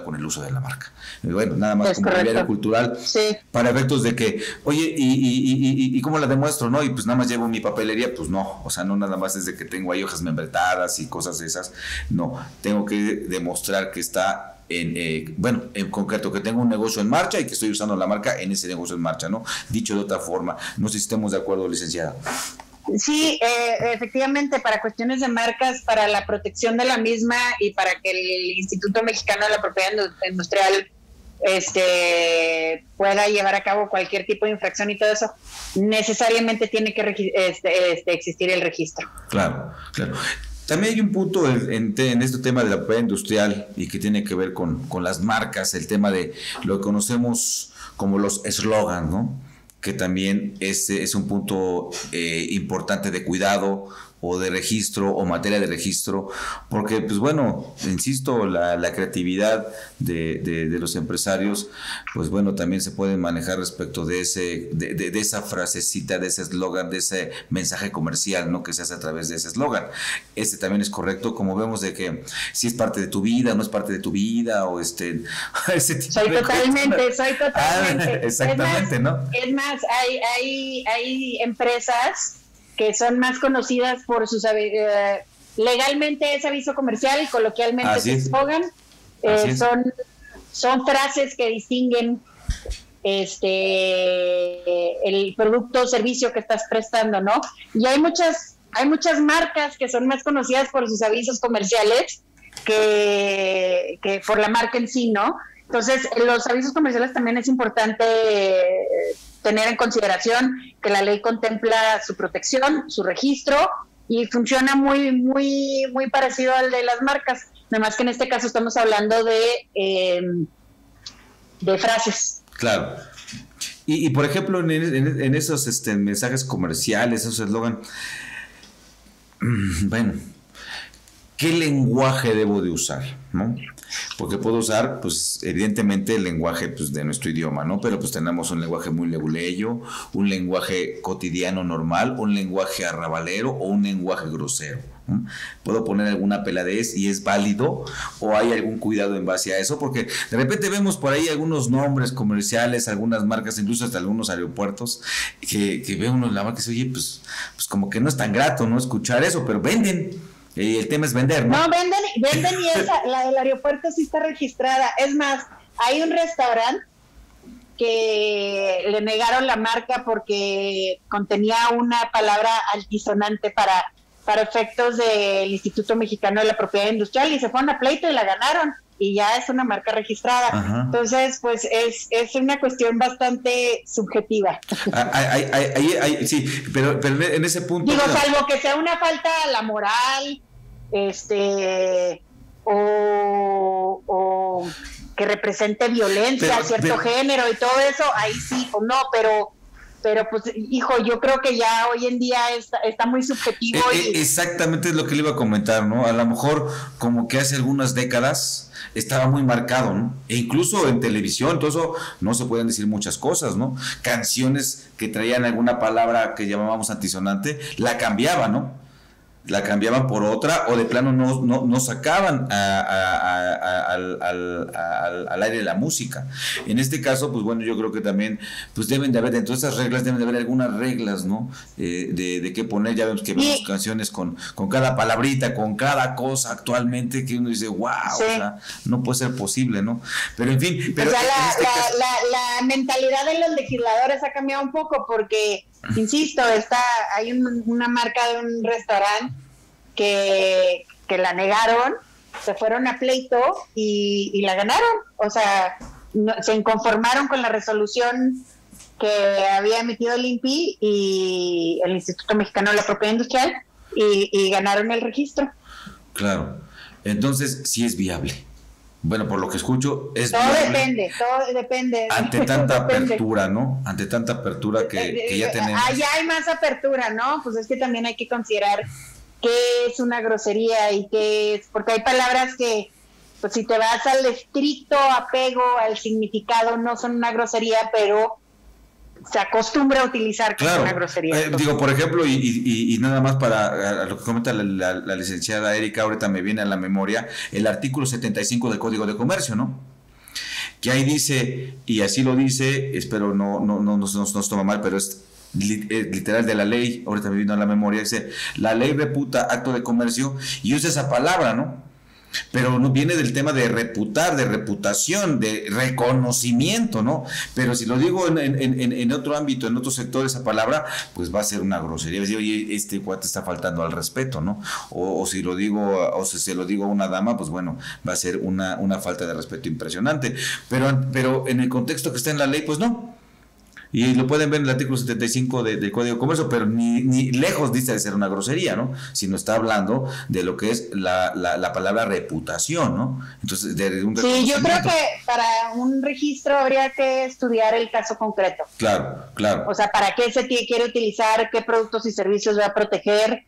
con el uso de la marca. Y bueno, nada más es como mobiliario cultural, sí. Para efectos de que, oye, ¿y, y, y, y cómo la demuestro? ¿No? Y pues nada más llevo mi papelería, pues no, o sea, no nada más desde que tengo ahí hojas membretadas y cosas esas, no, tengo que demostrar que está en, eh, bueno, en concreto, que tengo un negocio en marcha y que estoy usando la marca en ese negocio en marcha, ¿no? Dicho de otra forma, no sé si estemos de acuerdo, licenciada. Sí, eh, efectivamente, para cuestiones de marcas, para la protección de la misma y para que el Instituto Mexicano de la Propiedad Industrial este, pueda llevar a cabo cualquier tipo de infracción y todo eso, necesariamente tiene que este, este, existir el registro. Claro, claro. También hay un punto en, en, en este tema de la propiedad industrial y que tiene que ver con, con las marcas, el tema de lo que conocemos como los eslogans, ¿no? Que también es, es un punto eh, importante de cuidado o de registro o materia de registro, porque pues bueno, insisto, la, la creatividad de, de, de los empresarios, pues bueno, también se pueden manejar respecto de ese, de, de, de esa frasecita, de ese eslogan, de ese mensaje comercial, ¿no? Que se hace a través de ese eslogan. Este también es correcto, como vemos de que si es parte de tu vida, no es parte de tu vida, o este ese tipo soy de totalmente, cosas. soy totalmente. Ah, exactamente, es más, ¿no? Es más, hay, hay, hay empresas que son más conocidas por sus eh, legalmente es aviso comercial, coloquialmente Así es eslogan, eh, son, son frases que distinguen este el producto o servicio que estás prestando, ¿no? Y hay muchas, hay muchas marcas que son más conocidas por sus avisos comerciales que, que por la marca en sí, ¿no? Entonces, los avisos comerciales también es importante eh, tener en consideración que la ley contempla su protección, su registro, y funciona muy, muy, muy parecido al de las marcas, nada más que en este caso estamos hablando de, eh, de frases. Claro. Y, y por ejemplo, en, en, en esos este, mensajes comerciales, esos eslogan, bueno, ¿qué lenguaje debo de usar, no? Porque puedo usar, pues, evidentemente el lenguaje pues, de nuestro idioma, ¿no? Pero pues tenemos un lenguaje muy leguleyo, un lenguaje cotidiano normal, un lenguaje arrabalero o un lenguaje grosero, ¿no? Puedo poner alguna peladez y es válido, o hay algún cuidado en base a eso, porque de repente vemos por ahí algunos nombres comerciales, algunas marcas, incluso hasta algunos aeropuertos, que, que ve uno en la marca y dice, oye, pues, pues como que no es tan grato, ¿no? Escuchar eso, pero venden. Y el tema es vender, ¿no? No, venden, venden y esa, la del aeropuerto sí está registrada. Es más, hay un restaurante que le negaron la marca porque contenía una palabra altisonante para, para efectos del Instituto Mexicano de la Propiedad Industrial y se fueron a pleito y la ganaron y ya es una marca registrada. Ajá. Entonces, pues es, es una cuestión bastante subjetiva. Ay, ay, ay, ay, sí, pero, pero en ese punto... Digo, salvo que sea una falta a la moral, este, o, o que represente violencia pero, a cierto pero, género y todo eso, ahí sí o no, pero... Pero pues, hijo, yo creo que ya hoy en día está, está muy subjetivo. Eh, y... Exactamente es lo que le iba a comentar, ¿no? A lo mejor como que hace algunas décadas estaba muy marcado, ¿no? E incluso en televisión, todo eso, no se pueden decir muchas cosas, ¿no? Canciones que traían alguna palabra que llamábamos antisonante, la cambiaban, ¿no? La cambiaban por otra o de plano no, no, no sacaban a, a, a, a, al, al, al, al aire la música. En este caso, pues bueno, yo creo que también pues deben de haber, dentro de esas reglas deben de haber algunas reglas, ¿no? Eh, de, de qué poner, ya vemos que vemos sí. canciones con, con cada palabrita, con cada cosa actualmente que uno dice, wow, sí. o sea, no puede ser posible, ¿no? Pero en fin... Pero o sea, la, este la, caso... la, la mentalidad de los legisladores ha cambiado un poco porque... Insisto, está, hay un, una marca de un restaurante que, que la negaron, se fueron a pleito y, y la ganaron. O sea, no, se inconformaron con la resolución que había emitido el I N P I y el Instituto Mexicano de la Propiedad Industrial y, y ganaron el registro. Claro, entonces sí es viable. Bueno, por lo que escucho, es todo depende, todo depende. Ante tanta depende. apertura, ¿no? Ante tanta apertura que, que ya tenemos. Allá hay más apertura, ¿no? Pues es que también hay que considerar qué es una grosería y qué es, porque hay palabras que, pues si te vas al estricto apego al significado, no son una grosería, pero se acostumbra a utilizar como claro, una grosería. Eh, digo, por ejemplo, y, y, y nada más para a lo que comenta la, la, la licenciada Erika, ahorita me viene a la memoria el artículo setenta y cinco del Código de Comercio, ¿no? que ahí dice, y así lo dice, espero no, no, no, no, no nos toma mal, pero es literal de la ley, ahorita me vino a la memoria, dice, la ley reputa acto de comercio, y usa esa palabra, ¿no? Pero no viene del tema de reputar, de reputación, de reconocimiento, ¿no? Pero si lo digo en, en, en, en otro ámbito, en otro sector, esa palabra, pues va a ser una grosería. Decir, oye, este cuate está faltando al respeto, ¿no? O, o si lo digo, o si se lo digo a una dama, pues bueno, va a ser una, una falta de respeto impresionante. Pero, pero en el contexto que está en la ley, pues no. Y lo pueden ver en el artículo setenta y cinco de, del Código de Comercio, pero ni, ni lejos dice de ser una grosería, ¿no? Sino está hablando de lo que es la, la, la palabra reputación, ¿no? Entonces, de un sí, yo creo que para un registro habría que estudiar el caso concreto. Claro, claro. O sea, para qué se quiere utilizar, qué productos y servicios va a proteger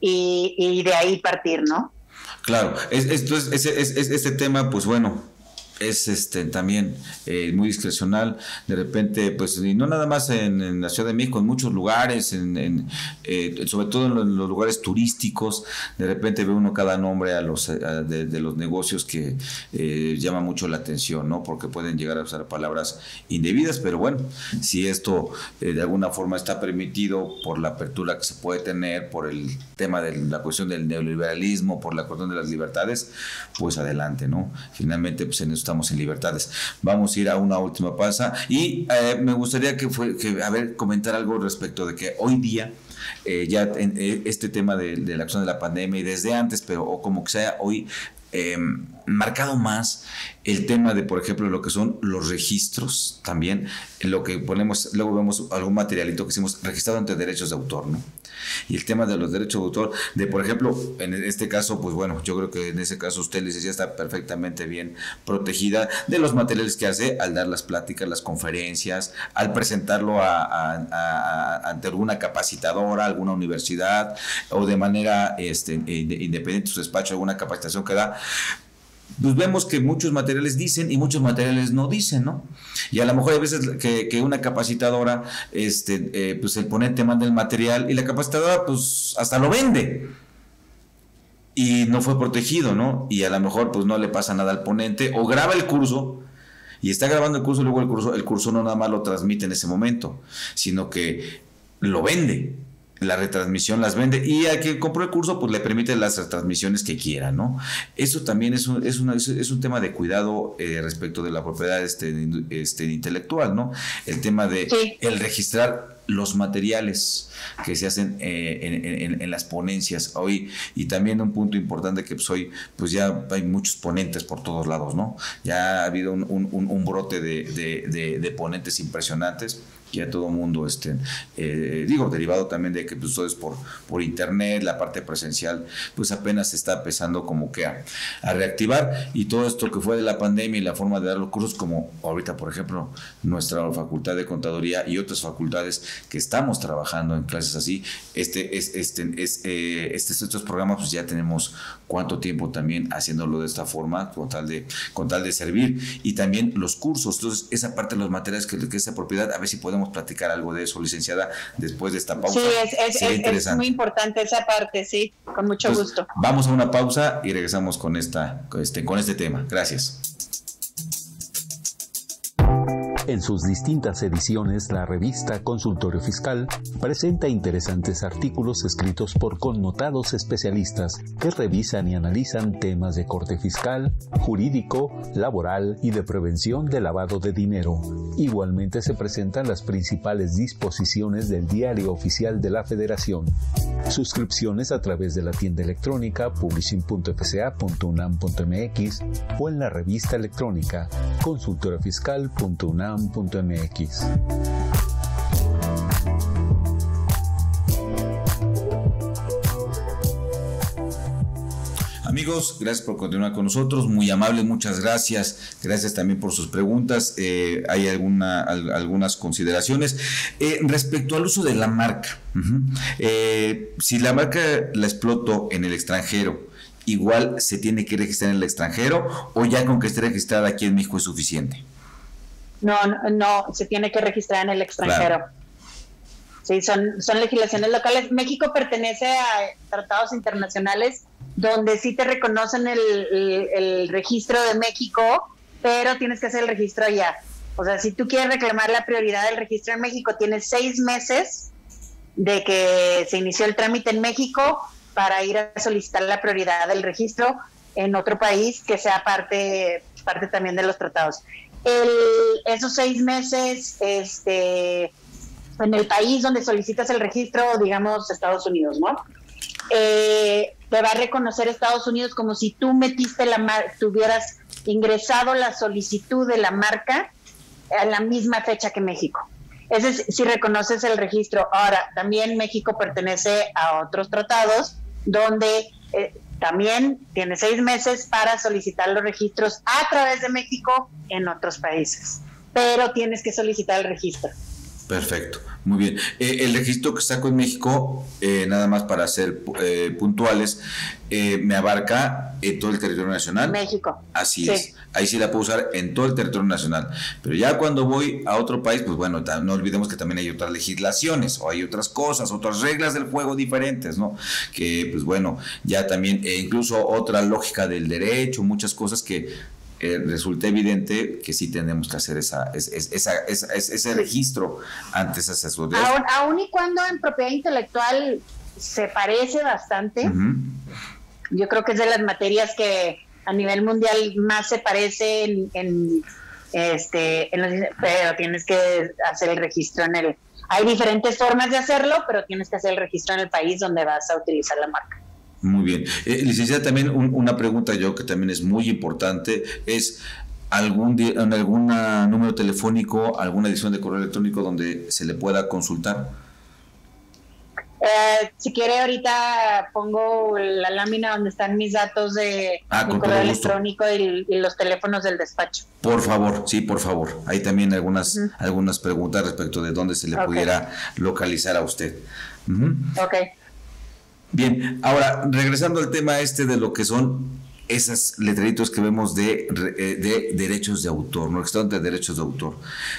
y, y de ahí partir, ¿no? Claro, es, esto es, es, es, es, este tema, pues bueno, es este también eh, muy discrecional, de repente, pues, y no nada más en, en la Ciudad de México, en muchos lugares, en, en, eh, sobre todo en los, en los lugares turísticos, de repente ve uno cada nombre a los a, de, de los negocios que eh, llama mucho la atención, ¿no? Porque pueden llegar a usar palabras indebidas, pero bueno, si esto eh, de alguna forma está permitido por la apertura que se puede tener, por el tema de la cuestión del neoliberalismo, por la cuestión de las libertades, pues adelante, ¿no? Finalmente, pues en eso estamos en libertades. Vamos a ir a una última pausa y eh, me gustaría que fue que a ver comentar algo respecto de que hoy día eh, ya en, eh, este tema de, de la acción de la pandemia y desde antes, pero o como que sea hoy eh, marcado más el tema de, por ejemplo, lo que son los registros también, lo que ponemos, luego vemos algún materialito que hicimos registrado ante derechos de autor, ¿no? Y el tema de los derechos de autor, de por ejemplo, en este caso, pues bueno, yo creo que en ese caso usted, licenciada, está perfectamente bien protegida de los materiales que hace al dar las pláticas, las conferencias, al presentarlo a, a, a, a, ante alguna capacitadora, alguna universidad, o de manera este, independiente su despacho, alguna capacitación que da. Pues vemos que muchos materiales dicen y muchos materiales no dicen, ¿no? Y a lo mejor hay veces que, que una capacitadora, este, eh, pues el ponente manda el material y la capacitadora pues hasta lo vende y no fue protegido, ¿no? Y a lo mejor pues no le pasa nada al ponente o graba el curso y está grabando el curso y luego el curso, el curso no nada más lo transmite en ese momento, sino que lo vende. La retransmisión las vende y a quien compró el curso pues le permite las retransmisiones que quiera, ¿no? Eso también es un, es una, es un tema de cuidado eh, respecto de la propiedad este, este, intelectual, ¿no? El tema de sí. el registrar los materiales que se hacen eh, en, en, en las ponencias hoy, y también un punto importante que pues hoy pues ya hay muchos ponentes por todos lados, ¿no? Ya ha habido un, un, un brote de, de, de, de ponentes impresionantes. Ya todo el mundo, este, eh, digo, derivado también de que pues todo es por, por internet, la parte presencial, pues apenas se está empezando como que a, a reactivar, y todo esto que fue de la pandemia y la forma de dar los cursos, como ahorita, por ejemplo, nuestra facultad de contaduría y otras facultades que estamos trabajando en clases así, este, es, este, es, eh, este, estos programas, pues ya tenemos cuánto tiempo también haciéndolo de esta forma, con tal de, con tal de servir, y también los cursos. Entonces, esa parte de los materiales que, que esa propiedad, a ver si podemos platicar algo de eso, licenciada, después de esta pausa. Sí, es, es, es, es muy importante esa parte, sí, con mucho Entonces, gusto. Vamos a una pausa y regresamos con esta, con este, con este tema. Gracias. En sus distintas ediciones, la revista Consultorio Fiscal presenta interesantes artículos escritos por connotados especialistas que revisan y analizan temas de corte fiscal, jurídico, laboral y de prevención de lavado de dinero. Igualmente se presentan las principales disposiciones del Diario Oficial de la Federación. Suscripciones a través de la tienda electrónica publishing punto f c a punto u n a m punto m x o en la revista electrónica consultorio fiscal punto u n a m punto m x. Amigos, gracias por continuar con nosotros, muy amables, muchas gracias, gracias también por sus preguntas. Eh, hay alguna, al, algunas consideraciones eh, respecto al uso de la marca. Uh-huh. eh, si la marca la exploto en el extranjero, igual se tiene que registrar en el extranjero, o ya con que esté registrada aquí en México es suficiente. No, no, no, se tiene que registrar en el extranjero. Claro. Sí, son, son legislaciones locales. México pertenece a tratados internacionales donde sí te reconocen el, el, el registro de México pero tienes que hacer el registro allá. O sea, si tú quieres reclamar la prioridad del registro en México, tienes seis meses de que se inició el trámite en México para ir a solicitar la prioridad del registro en otro país que sea parte, parte también de los tratados. El, esos seis meses, este, en el país donde solicitas el registro, digamos Estados Unidos, ¿no? Eh, te va a reconocer Estados Unidos como si tú metiste la marca, tuvieras ingresado la solicitud de la marca a la misma fecha que México. Ese es si reconoces el registro. Ahora, también México pertenece a otros tratados donde eh, también tiene seis meses para solicitar los registros a través de México en otros países, pero tienes que solicitar el registro. Perfecto, muy bien. Eh, el registro que saco en México, eh, nada más para ser eh, puntuales, eh, me abarca en todo el territorio nacional. México. Así sí. es. Ahí sí la puedo usar en todo el territorio nacional. Pero ya cuando voy a otro país, pues bueno, no olvidemos que también hay otras legislaciones o hay otras cosas, otras reglas del juego diferentes, ¿no? Que pues bueno, ya también, eh, incluso otra lógica del derecho, muchas cosas que Eh, resulta evidente que sí tenemos que hacer esa, esa, esa, esa, ese registro antes de hacer su aún, aún y cuando en propiedad intelectual se parece bastante, uh-huh. Yo creo que es de las materias que a nivel mundial más se parece en, en este en los, pero tienes que hacer el registro en el, hay diferentes formas de hacerlo, pero tienes que hacer el registro en el país donde vas a utilizar la marca. Muy bien. Eh, licenciada, también un, una pregunta yo que también es muy importante, es algún día, algún número telefónico, alguna edición de correo electrónico donde se le pueda consultar. Eh, si quiere ahorita pongo la lámina donde están mis datos de ah, mi correo electrónico y, y los teléfonos del despacho. Por favor, sí, por favor. Hay también algunas, uh-huh. algunas preguntas respecto de dónde se le okay. pudiera localizar a usted. Uh-huh. Ok. Bien, ahora, regresando al tema este de lo que son esos letreritos que vemos de, de derechos de autor, ¿no? Restaurante de derechos de autor.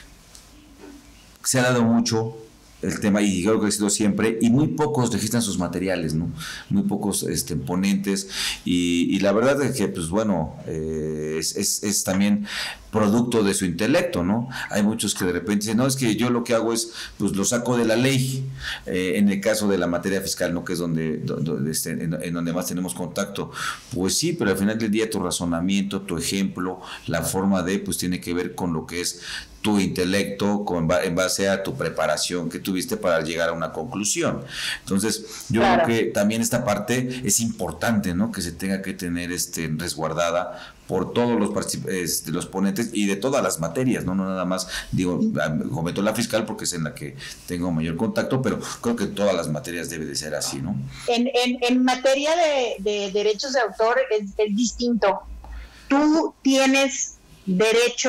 Se ha dado mucho el tema, y creo que ha sido siempre, y muy pocos registran sus materiales, ¿no? Muy pocos este, ponentes, y, y la verdad es que, pues bueno, eh, es, es, es también producto de su intelecto, ¿no? Hay muchos que de repente dicen, no, es que yo lo que hago es, pues lo saco de la ley, eh, en el caso de la materia fiscal, ¿no? Que es donde, donde este, en, en donde más tenemos contacto. Pues sí, pero al final del día tu razonamiento, tu ejemplo, la forma de, pues tiene que ver con lo que es tu intelecto, con, en base a tu preparación que tuviste para llegar a una conclusión. Entonces, yo claro. creo que también esta parte es importante, ¿no? Que se tenga que tener este, resguardada por todos los, este, los ponentes y de todas las materias, ¿no? No nada más, digo, comento la fiscal porque es en la que tengo mayor contacto, pero creo que todas las materias debe de ser así, ¿no? En, en, en materia de, de derechos de autor es, es distinto. Tú tienes derecho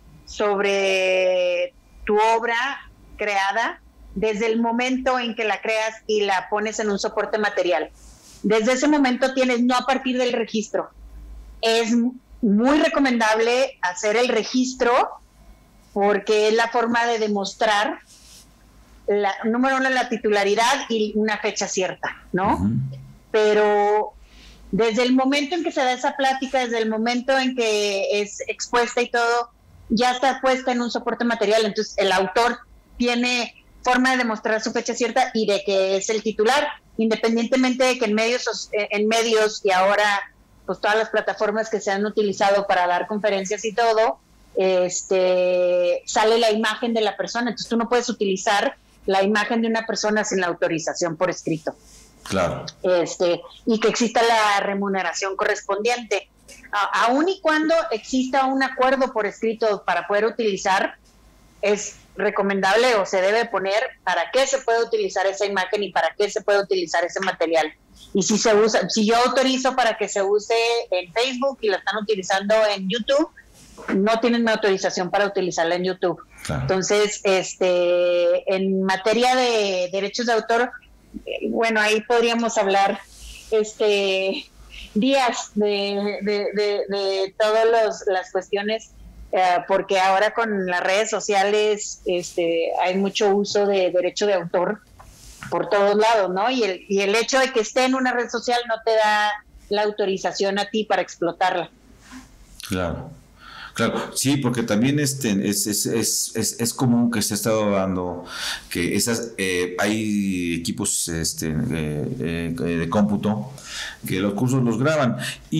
sobre tu obra creada desde el momento en que la creas y la pones en un soporte material. Desde ese momento tienes, no a partir del registro. Es muy recomendable hacer el registro porque es la forma de demostrar, la, número uno, la titularidad y una fecha cierta, ¿no? Uh-huh. Pero desde el momento en que se da esa plática, desde el momento en que es expuesta y todo, ya está puesta en un soporte material, entonces el autor tiene forma de demostrar su fecha cierta y de que es el titular, independientemente de que en medios, en medios y ahora pues todas las plataformas que se han utilizado para dar conferencias y todo, este sale la imagen de la persona, entonces tú no puedes utilizar la imagen de una persona sin la autorización por escrito. Claro. Este, y que exista la remuneración correspondiente. A, aun y cuando exista un acuerdo por escrito para poder utilizar, es recomendable o se debe poner para qué se puede utilizar esa imagen y para qué se puede utilizar ese material. Y si se usa, si yo autorizo para que se use en Facebook y la están utilizando en YouTube, no tienen mi autorización para utilizarla en YouTube. Claro. Entonces, este, en materia de derechos de autor, bueno, ahí podríamos hablar este días de, de, de, de todas las cuestiones, eh, porque ahora con las redes sociales este, hay mucho uso de derecho de autor por todos lados, ¿no? Y el, y el hecho de que esté en una red social no te da la autorización a ti para explotarla. Claro. Claro, sí, porque también este es, es, es, es, es común que se ha estado dando que esas eh, hay equipos este eh, eh, de cómputo que los cursos los graban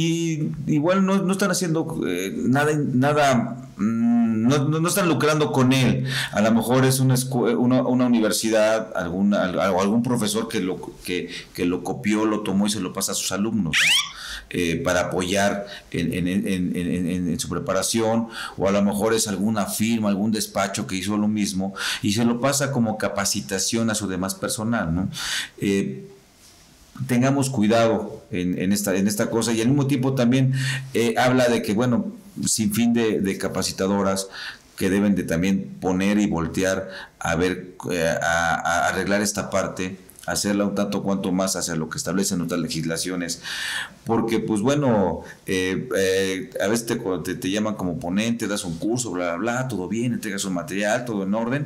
y igual no, no están haciendo eh, nada nada no, no, no están lucrando con él. A lo mejor es una una, una universidad, alguna algún profesor que lo que, que lo copió, lo tomó y se lo pasa a sus alumnos, ¿no? Eh, para apoyar en, en, en, en, en, en su preparación, o a lo mejor es alguna firma, algún despacho que hizo lo mismo y se lo pasa como capacitación a su demás personal, ¿no? Eh, tengamos cuidado en, en, esta, en esta cosa, y al mismo tiempo también eh, habla de que, bueno, sin fin de, de capacitadoras que deben de también poner y voltear a ver, eh, a, a arreglar esta parte, hacerla un tanto cuanto más hacia lo que establecen nuestras legislaciones, porque pues bueno, eh, eh, a veces te, te, te llaman como ponente, das un curso, bla, bla, bla, todo bien, entregas un material, todo en orden,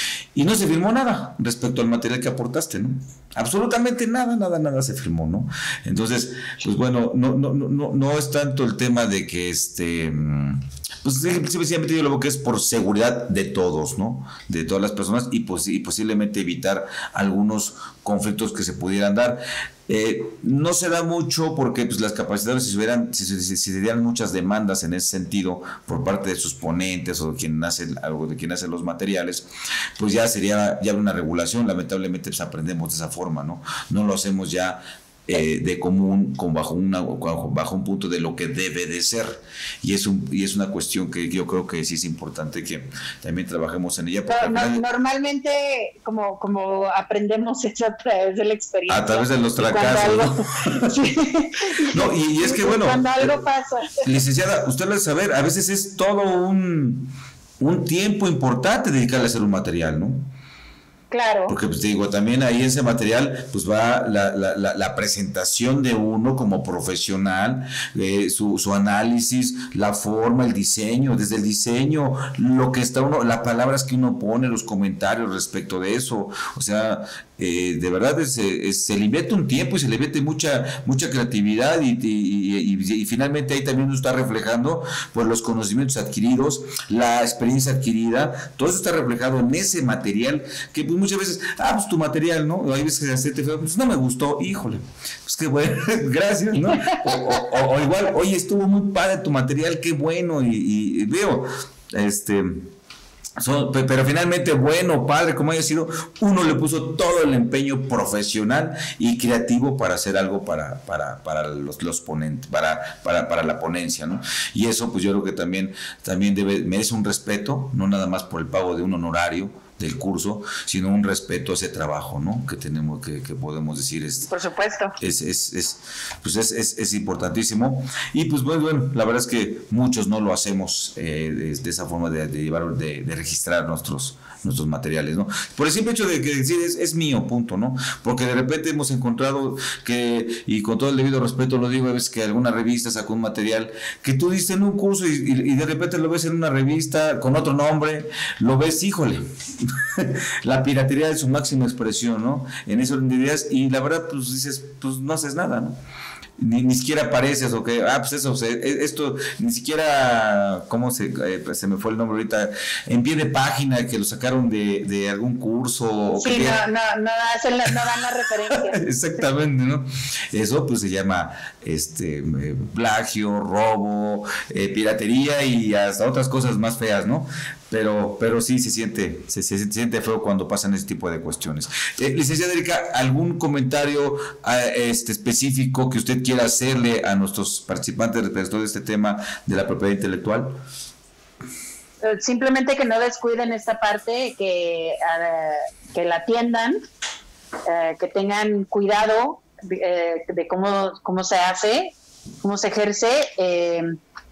y no se firmó nada respecto al material que aportaste, ¿no? Absolutamente nada, nada, nada se firmó, ¿no? Entonces, pues bueno, no, no, no, no es tanto el tema de que este... pues simplemente yo lo que es por seguridad de todos, ¿no? De todas las personas, y, pues, y posiblemente evitar algunos conflictos que se pudieran dar. Eh, no se da mucho porque pues, las capacitadoras, si, hubieran, si, si, si se dieran muchas demandas en ese sentido por parte de sus ponentes o de quien hace, algo de quien hace los materiales, pues ya sería ya una regulación. Lamentablemente pues aprendemos de esa forma, ¿no? No lo hacemos ya Eh, de común, con bajo, una, bajo un punto de lo que debe de ser, y es, un, y es una cuestión que yo creo que sí es importante que también trabajemos en ella. No, no, normalmente como, como aprendemos eso a través de la experiencia, a través de los fracasos, algo, ¿no? Sí. No, y, y es que bueno, cuando algo pasa, licenciada, usted lo debe saber, a veces es todo un, un tiempo importante dedicarle a hacer un material, ¿no? Claro. Porque pues te digo, también ahí en ese material pues va la, la, la, la presentación de uno como profesional, eh, su, su análisis, la forma, el diseño, desde el diseño, lo que está uno, las palabras que uno pone, los comentarios respecto de eso, o sea, eh, de verdad es, es, se le invierte un tiempo y se le invierte mucha, mucha creatividad y, y, y, y, y finalmente ahí también uno está reflejando pues los conocimientos adquiridos, la experiencia adquirida, todo eso está reflejado en ese material que pues, muchas veces, ah, pues tu material, ¿no? Hay veces que se te pues no me gustó, híjole, pues qué bueno, gracias, ¿no? O, o, o igual, oye, estuvo muy padre tu material, qué bueno, y, y, y veo, este, son, pero finalmente, bueno, padre, como haya sido, uno le puso todo el empeño profesional y creativo para hacer algo para, para, para los, los ponentes, para, para, para la ponencia, ¿no? Y eso, pues yo creo que también, también debe, merece un respeto, no nada más por el pago de un honorario del curso, sino un respeto a ese trabajo, ¿no? Que tenemos, que, que podemos decir es, por supuesto, es, es, es pues es, es, es importantísimo. Y pues bueno, bueno, la verdad es que muchos no lo hacemos eh, de, de esa forma de, de llevar, de, de registrar nuestros nuestros materiales, ¿no? Por el simple hecho de que decir es, es mío, punto, ¿no? Porque de repente hemos encontrado que, y con todo el debido respeto lo digo, a veces que alguna revista sacó un material que tú diste en un curso y, y, y de repente lo ves en una revista con otro nombre, lo ves, híjole, la piratería de su máxima expresión, ¿no? En eso de ideas, y la verdad, pues dices, pues no haces nada, ¿no? Ni, ni siquiera apareces, o que, ah, pues eso, se, esto, ni siquiera, ¿cómo se, eh, pues se me fue el nombre ahorita? En pie de página, que lo sacaron de, de algún curso. Sí, que no, no, no, hacen la, no dan la referencia. Exactamente, ¿no? Eso, pues se llama este eh, plagio, robo, eh, piratería y hasta otras cosas más feas, ¿no? Pero, pero sí se siente, se, se, se siente feo cuando pasan ese tipo de cuestiones. Eh, licenciada Erika, ¿algún comentario eh, este, específico que usted quiera hacerle a nuestros participantes respecto de este tema de la propiedad intelectual? Simplemente que no descuiden esta parte, que, uh, que la atiendan, uh, que tengan cuidado de, de cómo, cómo se hace, cómo se ejerce, eh,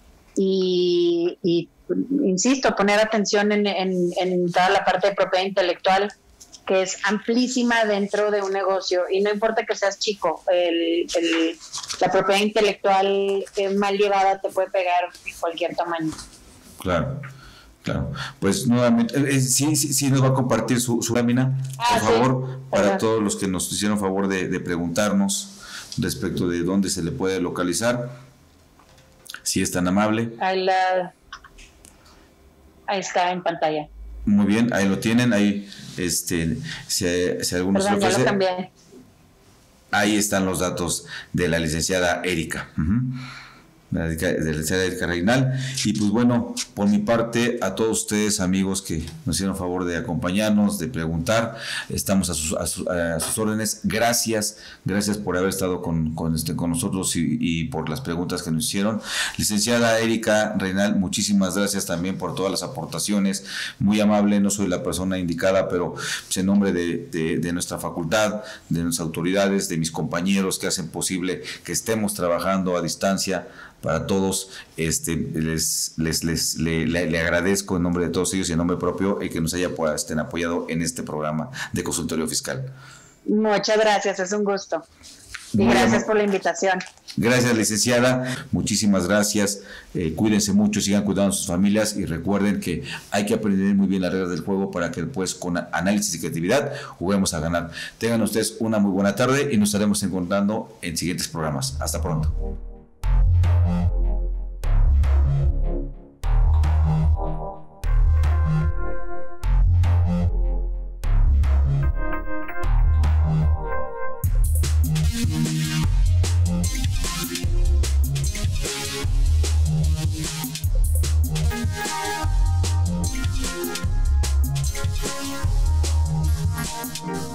y, y insisto, poner atención en, en, en toda la parte de propiedad intelectual, que es amplísima dentro de un negocio, y no importa que seas chico, el, el, la propiedad intelectual eh, mal llevada te puede pegar en cualquier tamaño. Claro, claro. Pues nuevamente, eh, sí, sí, sí nos va a compartir su, su lámina, ah, por favor, sí, para ajá. todos los que nos hicieron favor de, de preguntarnos respecto de dónde se le puede localizar, si es tan amable. A la... ahí está en pantalla. Muy bien, ahí lo tienen, ahí este, si, si algunos Perdón, ya lo cambié. Ahí están los datos de la licenciada Erika. Uh-huh. De la licenciada Erika Reinal. Y pues bueno, por mi parte, a todos ustedes, amigos que nos hicieron favor de acompañarnos, de preguntar, estamos a sus, a sus, a sus órdenes. Gracias, gracias por haber estado con, con, este, con nosotros y, y por las preguntas que nos hicieron. Licenciada Erika Reinal, muchísimas gracias también por todas las aportaciones. Muy amable, no soy la persona indicada, pero pues, en nombre de, de, de nuestra facultad, de nuestras autoridades, de mis compañeros que hacen posible que estemos trabajando a distancia, para todos, este, les, les, les le, le, le agradezco en nombre de todos ellos y en nombre propio el que nos haya pues, estén apoyado en este programa de consultorio fiscal. Muchas gracias, es un gusto. Y Muy gracias amable. Por la invitación. Gracias, licenciada. Muchísimas gracias. Eh, cuídense mucho, sigan cuidando a sus familias y recuerden que hay que aprender muy bien las reglas del juego para que después con análisis y creatividad juguemos a ganar. Tengan ustedes una muy buena tarde y nos estaremos encontrando en siguientes programas. Hasta pronto. Thank you.